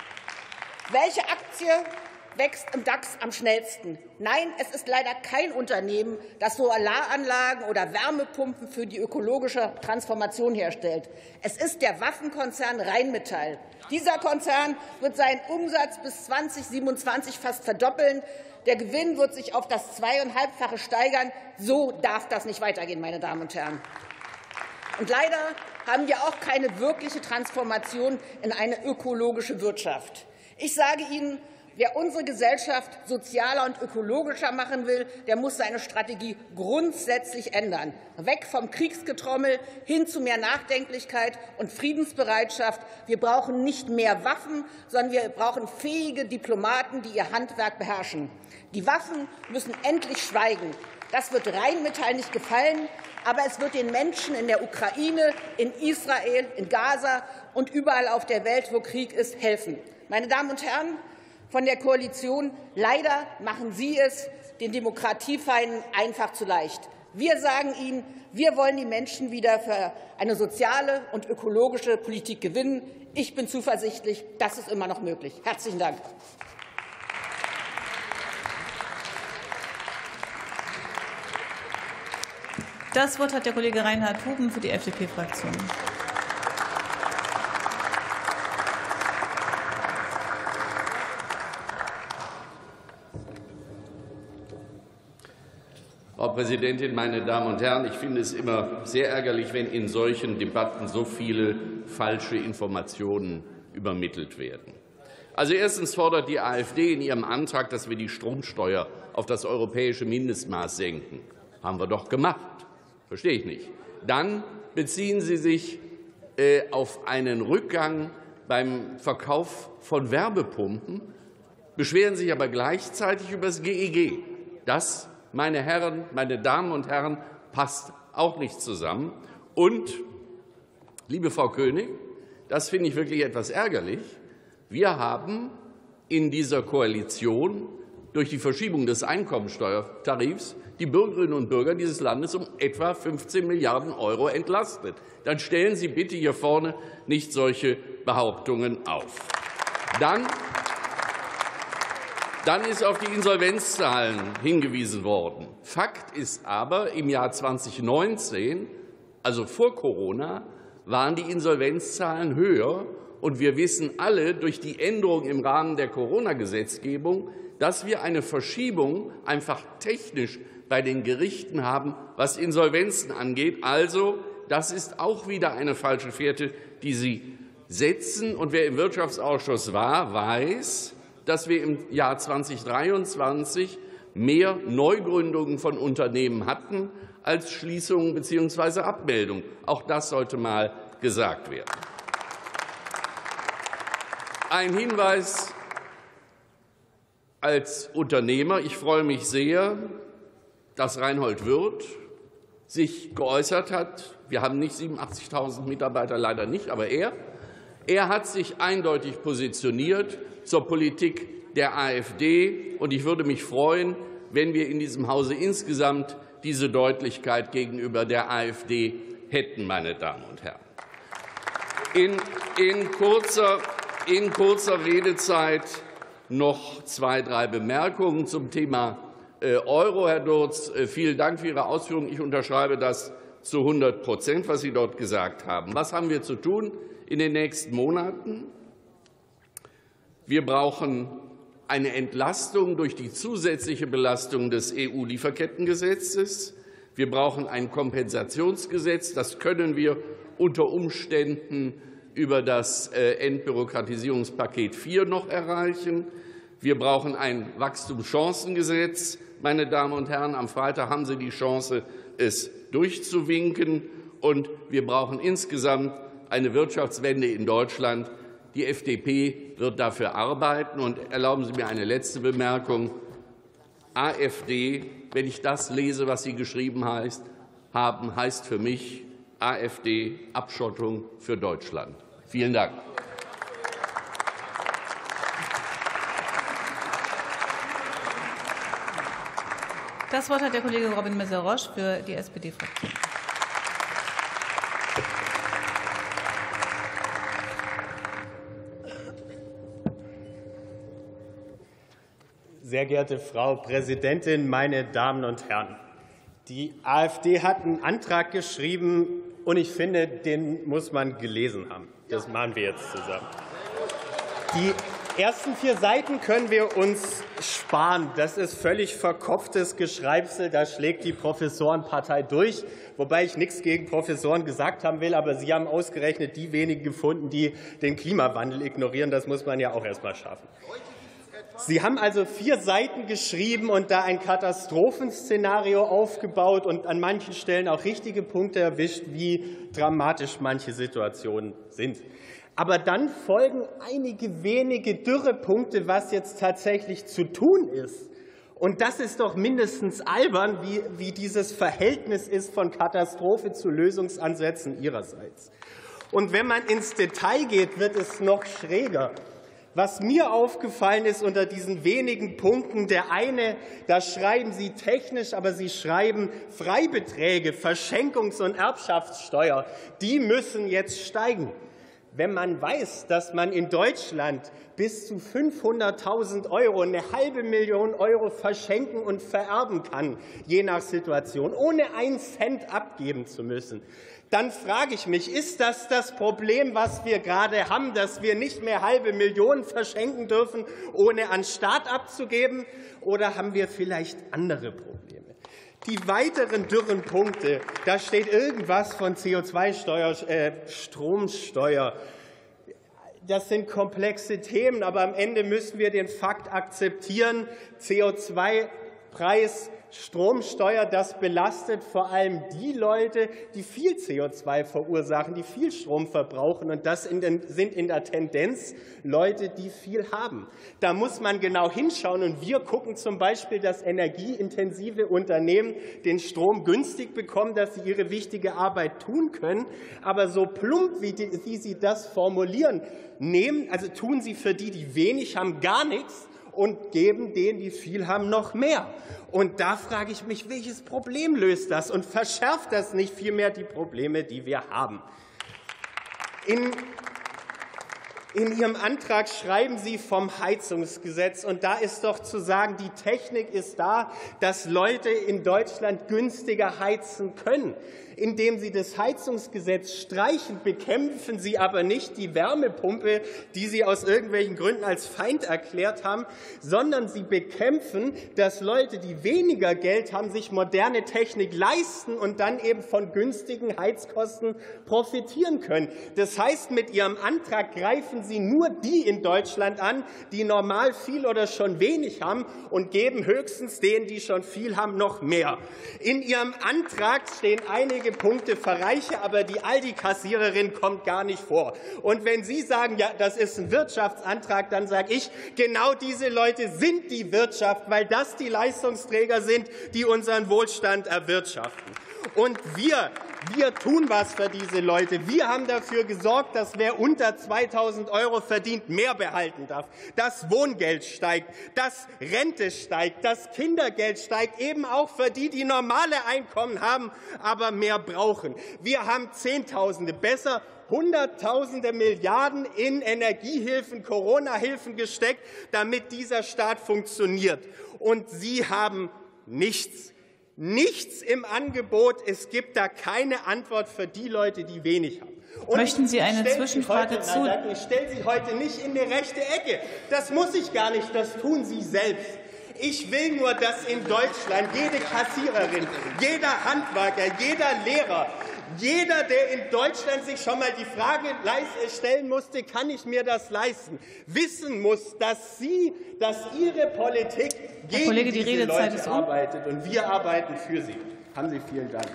Welche Aktie wächst im DAX am schnellsten? Nein, es ist leider kein Unternehmen, das Solaranlagen oder Wärmepumpen für die ökologische Transformation herstellt. Es ist der Waffenkonzern Rheinmetall. Dieser Konzern wird seinen Umsatz bis zweitausendsiebenundzwanzig fast verdoppeln. Der Gewinn wird sich auf das zweieinhalbfache steigern. So darf das nicht weitergehen, meine Damen und Herren. Und leider haben wir auch keine wirkliche Transformation in eine ökologische Wirtschaft. Ich sage Ihnen, wer unsere Gesellschaft sozialer und ökologischer machen will, der muss seine Strategie grundsätzlich ändern. Weg vom Kriegsgetrommel hin zu mehr Nachdenklichkeit und Friedensbereitschaft. Wir brauchen nicht mehr Waffen, sondern wir brauchen fähige Diplomaten, die ihr Handwerk beherrschen. Die Waffen müssen endlich schweigen. Das wird Rheinmetall nicht gefallen, aber es wird den Menschen in der Ukraine, in Israel, in Gaza und überall auf der Welt, wo Krieg ist, helfen. Meine Damen und Herren von der Koalition, leider machen Sie es den Demokratiefeinden einfach zu leicht. Wir sagen Ihnen, wir wollen die Menschen wieder für eine soziale und ökologische Politik gewinnen. Ich bin zuversichtlich, das ist immer noch möglich. Herzlichen Dank. Das Wort hat der Kollege Reinhard Huben für die F D P-Fraktion. Frau Frau Präsidentin, meine Damen und Herren! Ich finde es immer sehr ärgerlich, wenn in solchen Debatten so viele falsche Informationen übermittelt werden. Also erstens fordert die AfD in ihrem Antrag, dass wir die Stromsteuer auf das europäische Mindestmaß senken. Haben wir doch gemacht. Verstehe ich nicht. Dann beziehen Sie sich äh, auf einen Rückgang beim Verkauf von Wärmepumpen, beschweren sich aber gleichzeitig über das G E G. Das, meine Herren, meine Damen und Herren, passt auch nicht zusammen. Und, liebe Frau König, das finde ich wirklich etwas ärgerlich. Wir haben in dieser Koalition durch die Verschiebung des Einkommensteuertarifs die Bürgerinnen und Bürger dieses Landes um etwa fünfzehn Milliarden Euro entlastet. Dann stellen Sie bitte hier vorne nicht solche Behauptungen auf. Dann, dann ist auf die Insolvenzzahlen hingewiesen worden. Fakt ist aber, im Jahr zweitausendneunzehn, also vor Corona, waren die Insolvenzzahlen höher. Und wir wissen alle durch die Änderung im Rahmen der Corona-Gesetzgebung, dass wir eine Verschiebung einfach technisch bei den Gerichten haben, was Insolvenzen angeht. Also, das ist auch wieder eine falsche Fährte, die Sie setzen. Und wer im Wirtschaftsausschuss war, weiß, dass wir im Jahr zweitausenddreiundzwanzig mehr Neugründungen von Unternehmen hatten als Schließungen bzw. Abmeldungen. Auch das sollte mal gesagt werden. Ein Hinweis als Unternehmer. Ich freue mich sehr, dass Reinhold Wirth sich geäußert hat. Wir haben nicht siebenundachtzigtausend Mitarbeiter, leider nicht, aber er. Er hat sich eindeutig positioniert zur Politik der AfD. Und ich würde mich freuen, wenn wir in diesem Hause insgesamt diese Deutlichkeit gegenüber der AfD hätten, meine Damen und Herren. In, in kurzer In kurzer Redezeit noch zwei, drei Bemerkungen zum Thema Euro. Herr Durz, vielen Dank für Ihre Ausführungen. Ich unterschreibe das zu hundert Prozent, was Sie dort gesagt haben. Was haben wir zu tun in den nächsten Monaten? Wir brauchen eine Entlastung durch die zusätzliche Belastung des E U-Lieferkettengesetzes. Wir brauchen ein Kompensationsgesetz. Das können wir unter Umständen über das Entbürokratisierungspaket vier noch erreichen. Wir brauchen ein Wachstumschancengesetz. Meine Damen und Herren, am Freitag haben Sie die Chance, es durchzuwinken. Und wir brauchen insgesamt eine Wirtschaftswende in Deutschland. Die F D P wird dafür arbeiten. Und erlauben Sie mir eine letzte Bemerkung. AfD, wenn ich das lese, was Sie geschrieben haben, heißt für mich AfD Abschottung für Deutschland. Vielen Dank. Das Wort hat der Kollege Robin Messer-Rosch für die S P D-Fraktion. Sehr geehrte Frau Präsidentin, meine Damen und Herren! Die AfD hat einen Antrag geschrieben, und ich finde, den muss man gelesen haben. Das machen wir jetzt zusammen. Die ersten vier Seiten können wir uns sparen. Das ist völlig verkopftes Geschreibsel. Da schlägt die Professorenpartei durch, wobei ich nichts gegen Professoren gesagt haben will. Aber Sie haben ausgerechnet die wenigen gefunden, die den Klimawandel ignorieren. Das muss man ja auch erst mal schaffen. Sie haben also vier Seiten geschrieben und da ein Katastrophenszenario aufgebaut und an manchen Stellen auch richtige Punkte erwischt, wie dramatisch manche Situationen sind. Aber dann folgen einige wenige Dürrepunkte, was jetzt tatsächlich zu tun ist. Und das ist doch mindestens albern, wie, wie dieses Verhältnis ist von Katastrophe zu Lösungsansätzen Ihrerseits. Und wenn man ins Detail geht, wird es noch schräger. Was mir aufgefallen ist unter diesen wenigen Punkten, der eine, da schreiben Sie technisch, aber Sie schreiben Freibeträge, Verschenkungs- und Erbschaftssteuer, die müssen jetzt steigen. Wenn man weiß, dass man in Deutschland bis zu fünfhunderttausend Euro, eine halbe Million Euro verschenken und vererben kann, je nach Situation, ohne einen Cent abgeben zu müssen, dann frage ich mich, ist das das Problem, was wir gerade haben, dass wir nicht mehr halbe Millionen verschenken dürfen, ohne an Staat abzugeben, oder haben wir vielleicht andere Probleme? Die weiteren dürren Punkte, da steht irgendwas von C O zwei Steuer, äh, Stromsteuer. Das sind komplexe Themen, aber am Ende müssen wir den Fakt akzeptieren, C O zwei Preis, Stromsteuer, das belastet vor allem die Leute, die viel C O zwei verursachen, die viel Strom verbrauchen. Und das sind in der Tendenz Leute, die viel haben. Da muss man genau hinschauen. Und wir gucken zum Beispiel, dass energieintensive Unternehmen den Strom günstig bekommen, dass sie ihre wichtige Arbeit tun können. Aber so plump, wie, die, wie Sie das formulieren, nehmen, also tun Sie für die, die wenig haben, gar nichts und geben denen, die viel haben, noch mehr. Und da frage ich mich, welches Problem löst das und verschärft das nicht vielmehr die Probleme, die wir haben? In In Ihrem Antrag schreiben Sie vom Heizungsgesetz. Und da ist doch zu sagen, die Technik ist da, dass Leute in Deutschland günstiger heizen können. Indem Sie das Heizungsgesetz streichen, bekämpfen Sie aber nicht die Wärmepumpe, die Sie aus irgendwelchen Gründen als Feind erklärt haben, sondern Sie bekämpfen, dass Leute, die weniger Geld haben, sich moderne Technik leisten und dann eben von günstigen Heizkosten profitieren können. Das heißt, mit Ihrem Antrag greifen Sie nur die in Deutschland an, die normal viel oder schon wenig haben, und geben höchstens denen, die schon viel haben, noch mehr. In Ihrem Antrag stehen einige Punkte für Reiche, aber die Aldi-Kassiererin kommt gar nicht vor. Und wenn Sie sagen, ja, das ist ein Wirtschaftsantrag, dann sage ich, genau diese Leute sind die Wirtschaft, weil das die Leistungsträger sind, die unseren Wohlstand erwirtschaften. Und wir Wir tun was für diese Leute. Wir haben dafür gesorgt, dass wer unter zweitausend Euro verdient, mehr behalten darf. Das Wohngeld steigt, dass Rente steigt, das Kindergeld steigt, eben auch für die, die normale Einkommen haben, aber mehr brauchen. Wir haben Zehntausende, besser Hunderttausende Milliarden in Energiehilfen, Corona-Hilfen gesteckt, damit dieser Staat funktioniert. Und Sie haben nichts. Nichts im Angebot. Es gibt da keine Antwort für die Leute, die wenig haben. Und Möchten Sie eine ich Zwischenfrage heute, zu? Nein, ich stelle Sie heute nicht in die rechte Ecke. Das muss ich gar nicht. Das tun Sie selbst. Ich will nur, dass in Deutschland jede Kassiererin, jeder Handwerker, jeder Lehrer, jeder, der in Deutschland sich schon mal die Frage stellen musste, kann ich mir das leisten, wissen muss, dass Sie, dass Ihre Politik gegen Kollege, die diese Redezeit Leute ist um. arbeitet, und wir arbeiten für Sie. Haben Sie vielen Dank.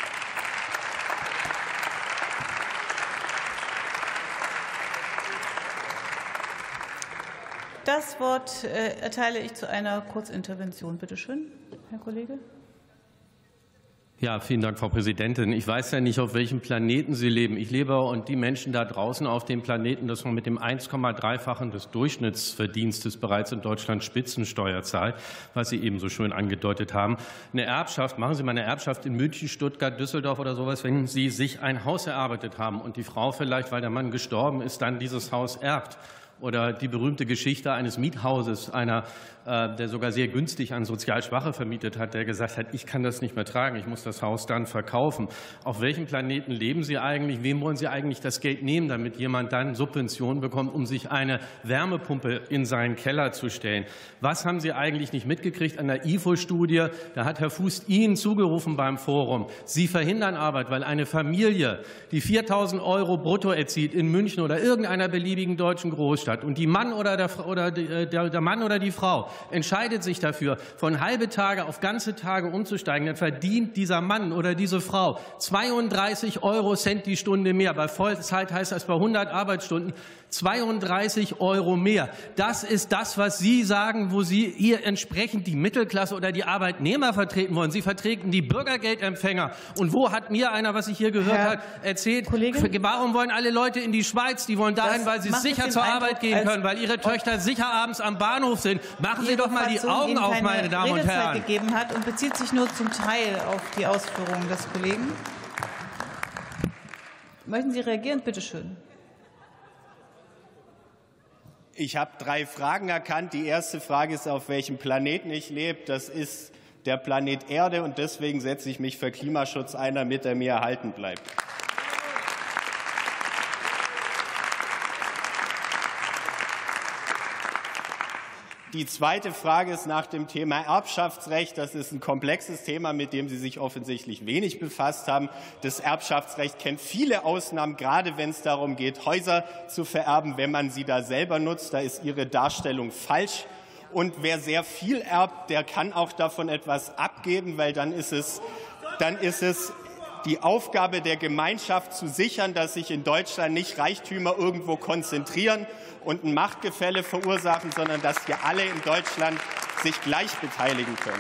Das Wort äh, erteile ich zu einer Kurzintervention. Bitte schön, Herr Kollege. Ja, vielen Dank, Frau Präsidentin. Ich weiß ja nicht, auf welchem Planeten Sie leben. Ich lebe und die Menschen da draußen auf dem Planeten, dass man mit dem eins Komma drei-fachen des Durchschnittsverdienstes bereits in Deutschland Spitzensteuer zahlt, was Sie eben so schön angedeutet haben. Eine Erbschaft, machen Sie mal eine Erbschaft in München, Stuttgart, Düsseldorf oder sowas, wenn Sie sich ein Haus erarbeitet haben und die Frau vielleicht, weil der Mann gestorben ist, dann dieses Haus erbt. Oder die berühmte Geschichte eines Miethauses, einer, äh, der sogar sehr günstig an sozial Schwache vermietet hat, der gesagt hat, ich kann das nicht mehr tragen, ich muss das Haus dann verkaufen. Auf welchem Planeten leben Sie eigentlich? Wem wollen Sie eigentlich das Geld nehmen, damit jemand dann Subventionen bekommt, um sich eine Wärmepumpe in seinen Keller zu stellen? Was haben Sie eigentlich nicht mitgekriegt an der I F O-Studie? Da hat Herr Fuß Ihnen zugerufen beim Forum. Sie verhindern Arbeit, weil eine Familie, die viertausend Euro brutto erzielt in München oder irgendeiner beliebigen deutschen Großstadt, und die Mann oder der, oder der, der Mann oder die Frau entscheidet sich dafür, von halbe Tage auf ganze Tage umzusteigen, dann verdient dieser Mann oder diese Frau zweiunddreißig Euro Cent die Stunde mehr. Bei Vollzeit heißt das bei hundert Arbeitsstunden zweiunddreißig Euro mehr. Das ist das, was Sie sagen, wo Sie hier entsprechend die Mittelklasse oder die Arbeitnehmer vertreten wollen. Sie vertreten die Bürgergeldempfänger. Und wo hat mir einer, was ich hier gehört habe, erzählt, Kollege? Warum wollen alle Leute in die Schweiz? Die wollen dahin, weil sie sicher zur Arbeit gehen können, weil ihre Töchter sicher abends am Bahnhof sind. Machen Sie doch mal die Augen auf, meine Damen und Herren. Gegeben hat und bezieht sich nur zum Teil auf die Ausführungen des Kollegen. Möchten Sie reagieren? Bitte schön. Ich habe drei Fragen erkannt. Die erste Frage ist, auf welchem Planeten ich lebe. Das ist der Planet Erde, und deswegen setze ich mich für Klimaschutz ein, damit er mir erhalten bleibt. Die zweite Frage ist nach dem Thema Erbschaftsrecht. Das ist ein komplexes Thema, mit dem Sie sich offensichtlich wenig befasst haben. Das Erbschaftsrecht kennt viele Ausnahmen, gerade wenn es darum geht, Häuser zu vererben, wenn man sie da selber nutzt. Da ist Ihre Darstellung falsch. Und wer sehr viel erbt, der kann auch davon etwas abgeben, weil dann ist es, dann ist es die Aufgabe der Gemeinschaft zu sichern, dass sich in Deutschland nicht Reichtümer irgendwo konzentrieren und ein Machtgefälle verursachen, sondern dass wir alle in Deutschland sich gleich beteiligen können.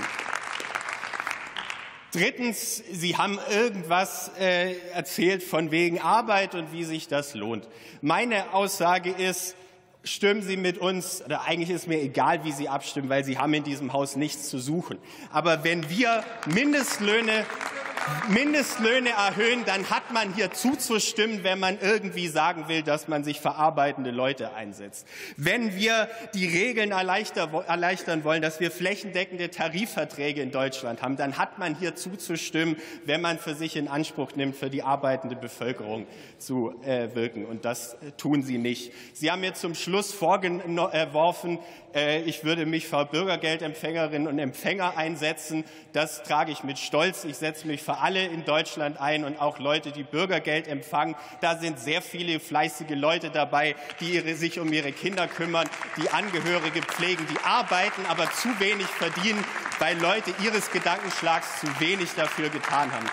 Drittens, Sie haben irgendwas äh, erzählt von wegen Arbeit und wie sich das lohnt. Meine Aussage ist, stimmen Sie mit uns, oder eigentlich ist mir egal, wie Sie abstimmen, weil Sie haben in diesem Haus nichts zu suchen. Aber wenn wir Mindestlöhne Mindestlöhne erhöhen, dann hat man hier zuzustimmen, wenn man irgendwie sagen will, dass man sich für arbeitende Leute einsetzt. Wenn wir die Regeln erleichtern wollen, dass wir flächendeckende Tarifverträge in Deutschland haben, dann hat man hier zuzustimmen, wenn man für sich in Anspruch nimmt, für die arbeitende Bevölkerung zu wirken. Und das tun Sie nicht. Sie haben mir zum Schluss vorgeworfen, ich würde mich für Bürgergeldempfängerinnen und Empfänger einsetzen. Das trage ich mit Stolz. Ich setze mich für alle in Deutschland ein und auch Leute, die Bürgergeld empfangen. Da sind sehr viele fleißige Leute dabei, die sich um ihre Kinder kümmern, die Angehörige pflegen, die arbeiten, aber zu wenig verdienen, weil Leute ihres Gedankenschlags zu wenig dafür getan haben.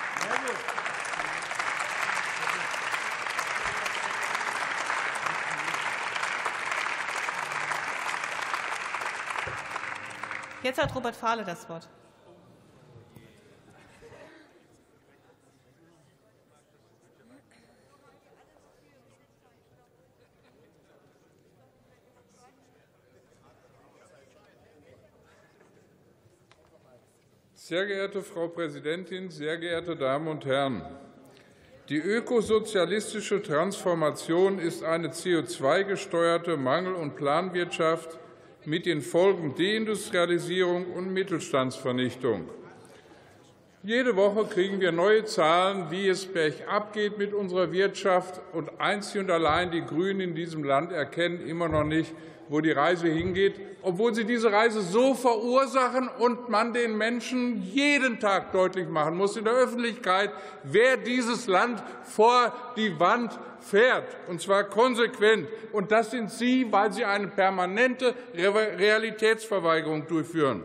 Jetzt hat Robert Fahle das Wort. Sehr geehrte Frau Präsidentin, sehr geehrte Damen und Herren! Die ökosozialistische Transformation ist eine C O zwei gesteuerte Mangel- und Planwirtschaft mit den Folgen Deindustrialisierung und Mittelstandsvernichtung. Jede Woche kriegen wir neue Zahlen, wie es bergab geht mit unserer Wirtschaft. Und einzig und allein die Grünen in diesem Land erkennen immer noch nicht, wo die Reise hingeht, obwohl sie diese Reise so verursachen und man den Menschen jeden Tag deutlich machen muss in der Öffentlichkeit, wer dieses Land vor die Wand fährt, und zwar konsequent. Und das sind Sie, weil Sie eine permanente Realitätsverweigerung durchführen.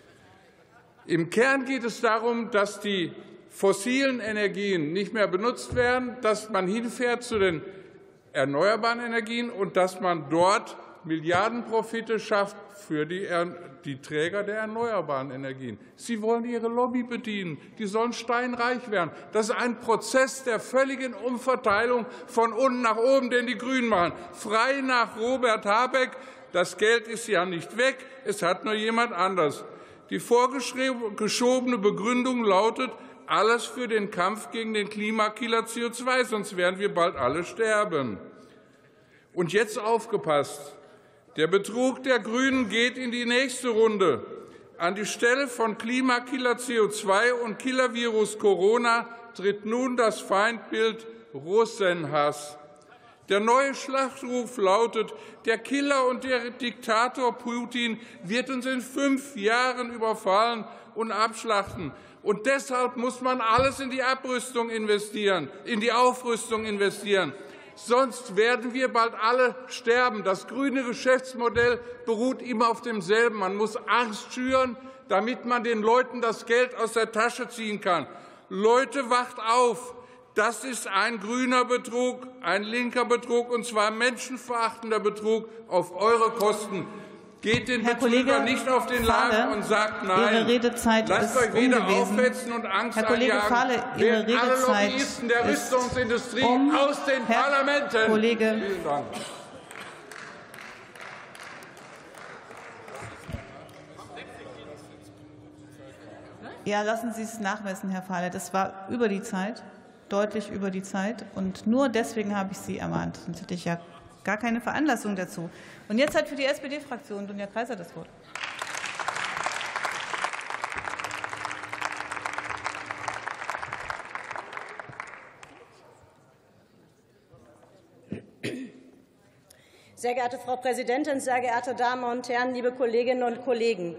Im Kern geht es darum, dass die fossilen Energien nicht mehr benutzt werden, dass man hinfährt zu den erneuerbaren Energien und dass man dort Milliardenprofite schafft für die, die Träger der erneuerbaren Energien. Sie wollen Ihre Lobby bedienen. Die sollen steinreich werden. Das ist ein Prozess der völligen Umverteilung von unten nach oben, den die Grünen machen. Frei nach Robert Habeck. Das Geld ist ja nicht weg. Es hat nur jemand anders. Die vorgeschobene Begründung lautet, alles für den Kampf gegen den Klimakiller C O zwei, sonst werden wir bald alle sterben. Und jetzt aufgepasst. Der Betrug der Grünen geht in die nächste Runde. An die Stelle von Klimakiller C O zwei und Killervirus Corona tritt nun das Feindbild Russenhass. Der neue Schlachtruf lautet, der Killer und der Diktator Putin wird uns in fünf Jahren überfallen und abschlachten. Und deshalb muss man alles in die Abrüstung investieren, in die Aufrüstung investieren. Sonst werden wir bald alle sterben. Das grüne Geschäftsmodell beruht immer auf demselben. Man muss Angst schüren, damit man den Leuten das Geld aus der Tasche ziehen kann. Leute, wacht auf! Das ist ein grüner Betrug, ein linker Betrug, und zwar menschenverachtender Betrug auf eure Kosten. Geht den Herr Betrüger Kollege nicht auf den Fahle, Leim und sagt Nein. Ihre Redezeit Lasst ist euch weder um gewesen. aufhetzen und Angst Herr Kollege einjagen. Fahle, Ihre Wählt alle Redezeit Lobbyisten der ist Rüstungsindustrie um. aus den Herr Parlamenten. Kollege. Vielen Dank. Ja, lassen Sie es nachmessen, Herr Fahle. Das war über die Zeit, deutlich über die Zeit. Und nur deswegen habe ich Sie ermahnt. Sonst hätte ich ja gar keine Veranlassung dazu. Und jetzt hat für die S P D-Fraktion Dunja Kaiser das Wort. Sehr geehrte Frau Präsidentin, sehr geehrte Damen und Herren, liebe Kolleginnen und Kollegen!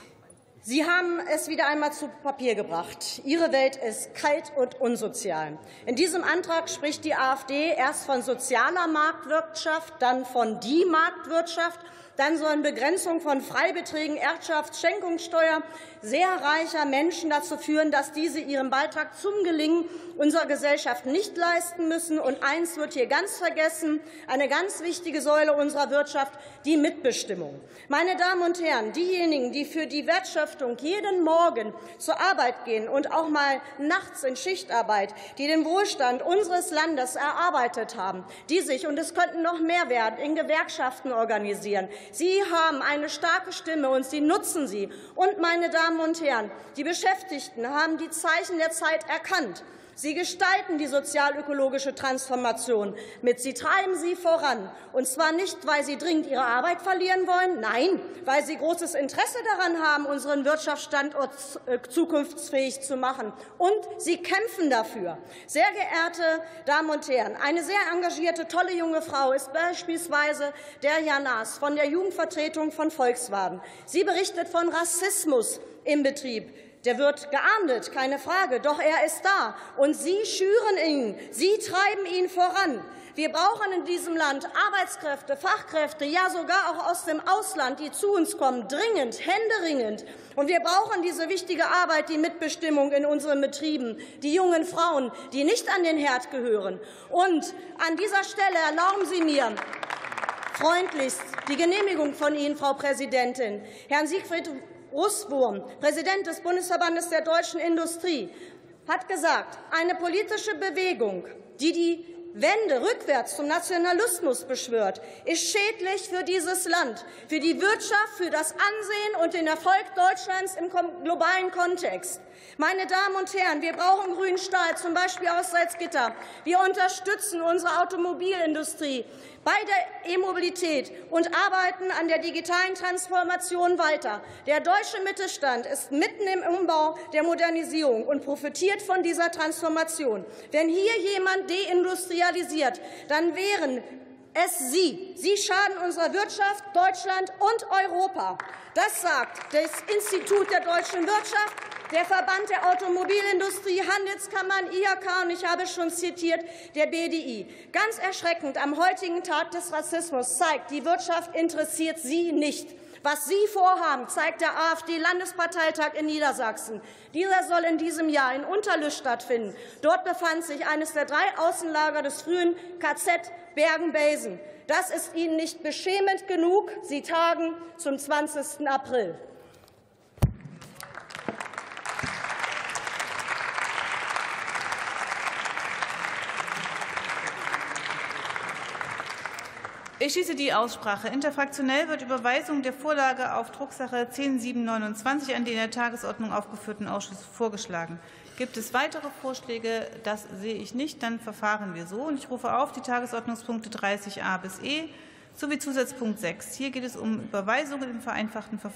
Sie haben es wieder einmal zu Papier gebracht. Ihre Welt ist kalt und unsozial. In diesem Antrag spricht die AfD erst von sozialer Marktwirtschaft, dann von die Marktwirtschaft. Dann sollen Begrenzung von Freibeträgen, Erbschafts-, Schenkungssteuer sehr reicher Menschen dazu führen, dass diese ihren Beitrag zum Gelingen unserer Gesellschaft nicht leisten müssen. Und eins wird hier ganz vergessen, eine ganz wichtige Säule unserer Wirtschaft, die Mitbestimmung. Meine Damen und Herren, diejenigen, die für die Wertschöpfung jeden Morgen zur Arbeit gehen und auch mal nachts in Schichtarbeit, die den Wohlstand unseres Landes erarbeitet haben, die sich, und es könnten noch mehr werden, in Gewerkschaften organisieren, Sie haben eine starke Stimme, und Sie nutzen sie. Und, meine Damen und Herren, die Beschäftigten haben die Zeichen der Zeit erkannt. Sie gestalten die sozialökologische Transformation mit. Sie treiben sie voran. Und zwar nicht, weil sie dringend ihre Arbeit verlieren wollen, nein, weil sie großes Interesse daran haben, unseren Wirtschaftsstandort zukunftsfähig zu machen. Und sie kämpfen dafür. Sehr geehrte Damen und Herren, eine sehr engagierte, tolle junge Frau ist beispielsweise der Janas von der Jugendvertretung von Volkswagen. Sie berichtet von Rassismus im Betrieb. Der wird geahndet, keine Frage, doch er ist da. Und Sie schüren ihn, Sie treiben ihn voran. Wir brauchen in diesem Land Arbeitskräfte, Fachkräfte, ja sogar auch aus dem Ausland, die zu uns kommen, dringend, händeringend. Und wir brauchen diese wichtige Arbeit, die Mitbestimmung in unseren Betrieben, die jungen Frauen, die nicht an den Herd gehören. Und an dieser Stelle erlauben Sie mir freundlichst die Genehmigung von Ihnen, Frau Präsidentin. Herrn Siegfried Russwurm, Präsident des Bundesverbandes der deutschen Industrie, hat gesagt, eine politische Bewegung, die die Wende rückwärts zum Nationalismus beschwört, ist schädlich für dieses Land, für die Wirtschaft, für das Ansehen und den Erfolg Deutschlands im globalen Kontext. Meine Damen und Herren, wir brauchen grünen Stahl, zum Beispiel aus Salzgitter. Wir unterstützen unsere Automobilindustrie bei der E-Mobilität und arbeiten an der digitalen Transformation weiter. Der deutsche Mittelstand ist mitten im Umbau der Modernisierung und profitiert von dieser Transformation. Wenn hier jemand deindustrialisiert, dann wären es Sie. Sie schaden unserer Wirtschaft, Deutschland und Europa. Das sagt das Institut der deutschen Wirtschaft, der Verband der Automobilindustrie, Handelskammern, I H K und ich habe schon zitiert, der B D I. Ganz erschreckend, am heutigen Tag des Rassismus zeigt, die Wirtschaft interessiert Sie nicht. Was Sie vorhaben, zeigt der AfD-Landesparteitag in Niedersachsen. Dieser soll in diesem Jahr in Unterlüß stattfinden. Dort befand sich eines der drei Außenlager des frühen K Z Bergen-Belsen. Das ist Ihnen nicht beschämend genug. Sie tagen zum zwanzigsten April. Ich schließe die Aussprache. Interfraktionell wird Überweisung der Vorlage auf Drucksache zehn Punkt sieben neunundzwanzig an den in der Tagesordnung aufgeführten Ausschuss vorgeschlagen. Gibt es weitere Vorschläge? Das sehe ich nicht. Dann verfahren wir so. Und ich rufe auf die Tagesordnungspunkte dreißig a bis E sowie Zusatzpunkt sechs. Hier geht es um Überweisung im vereinfachten Verfahren.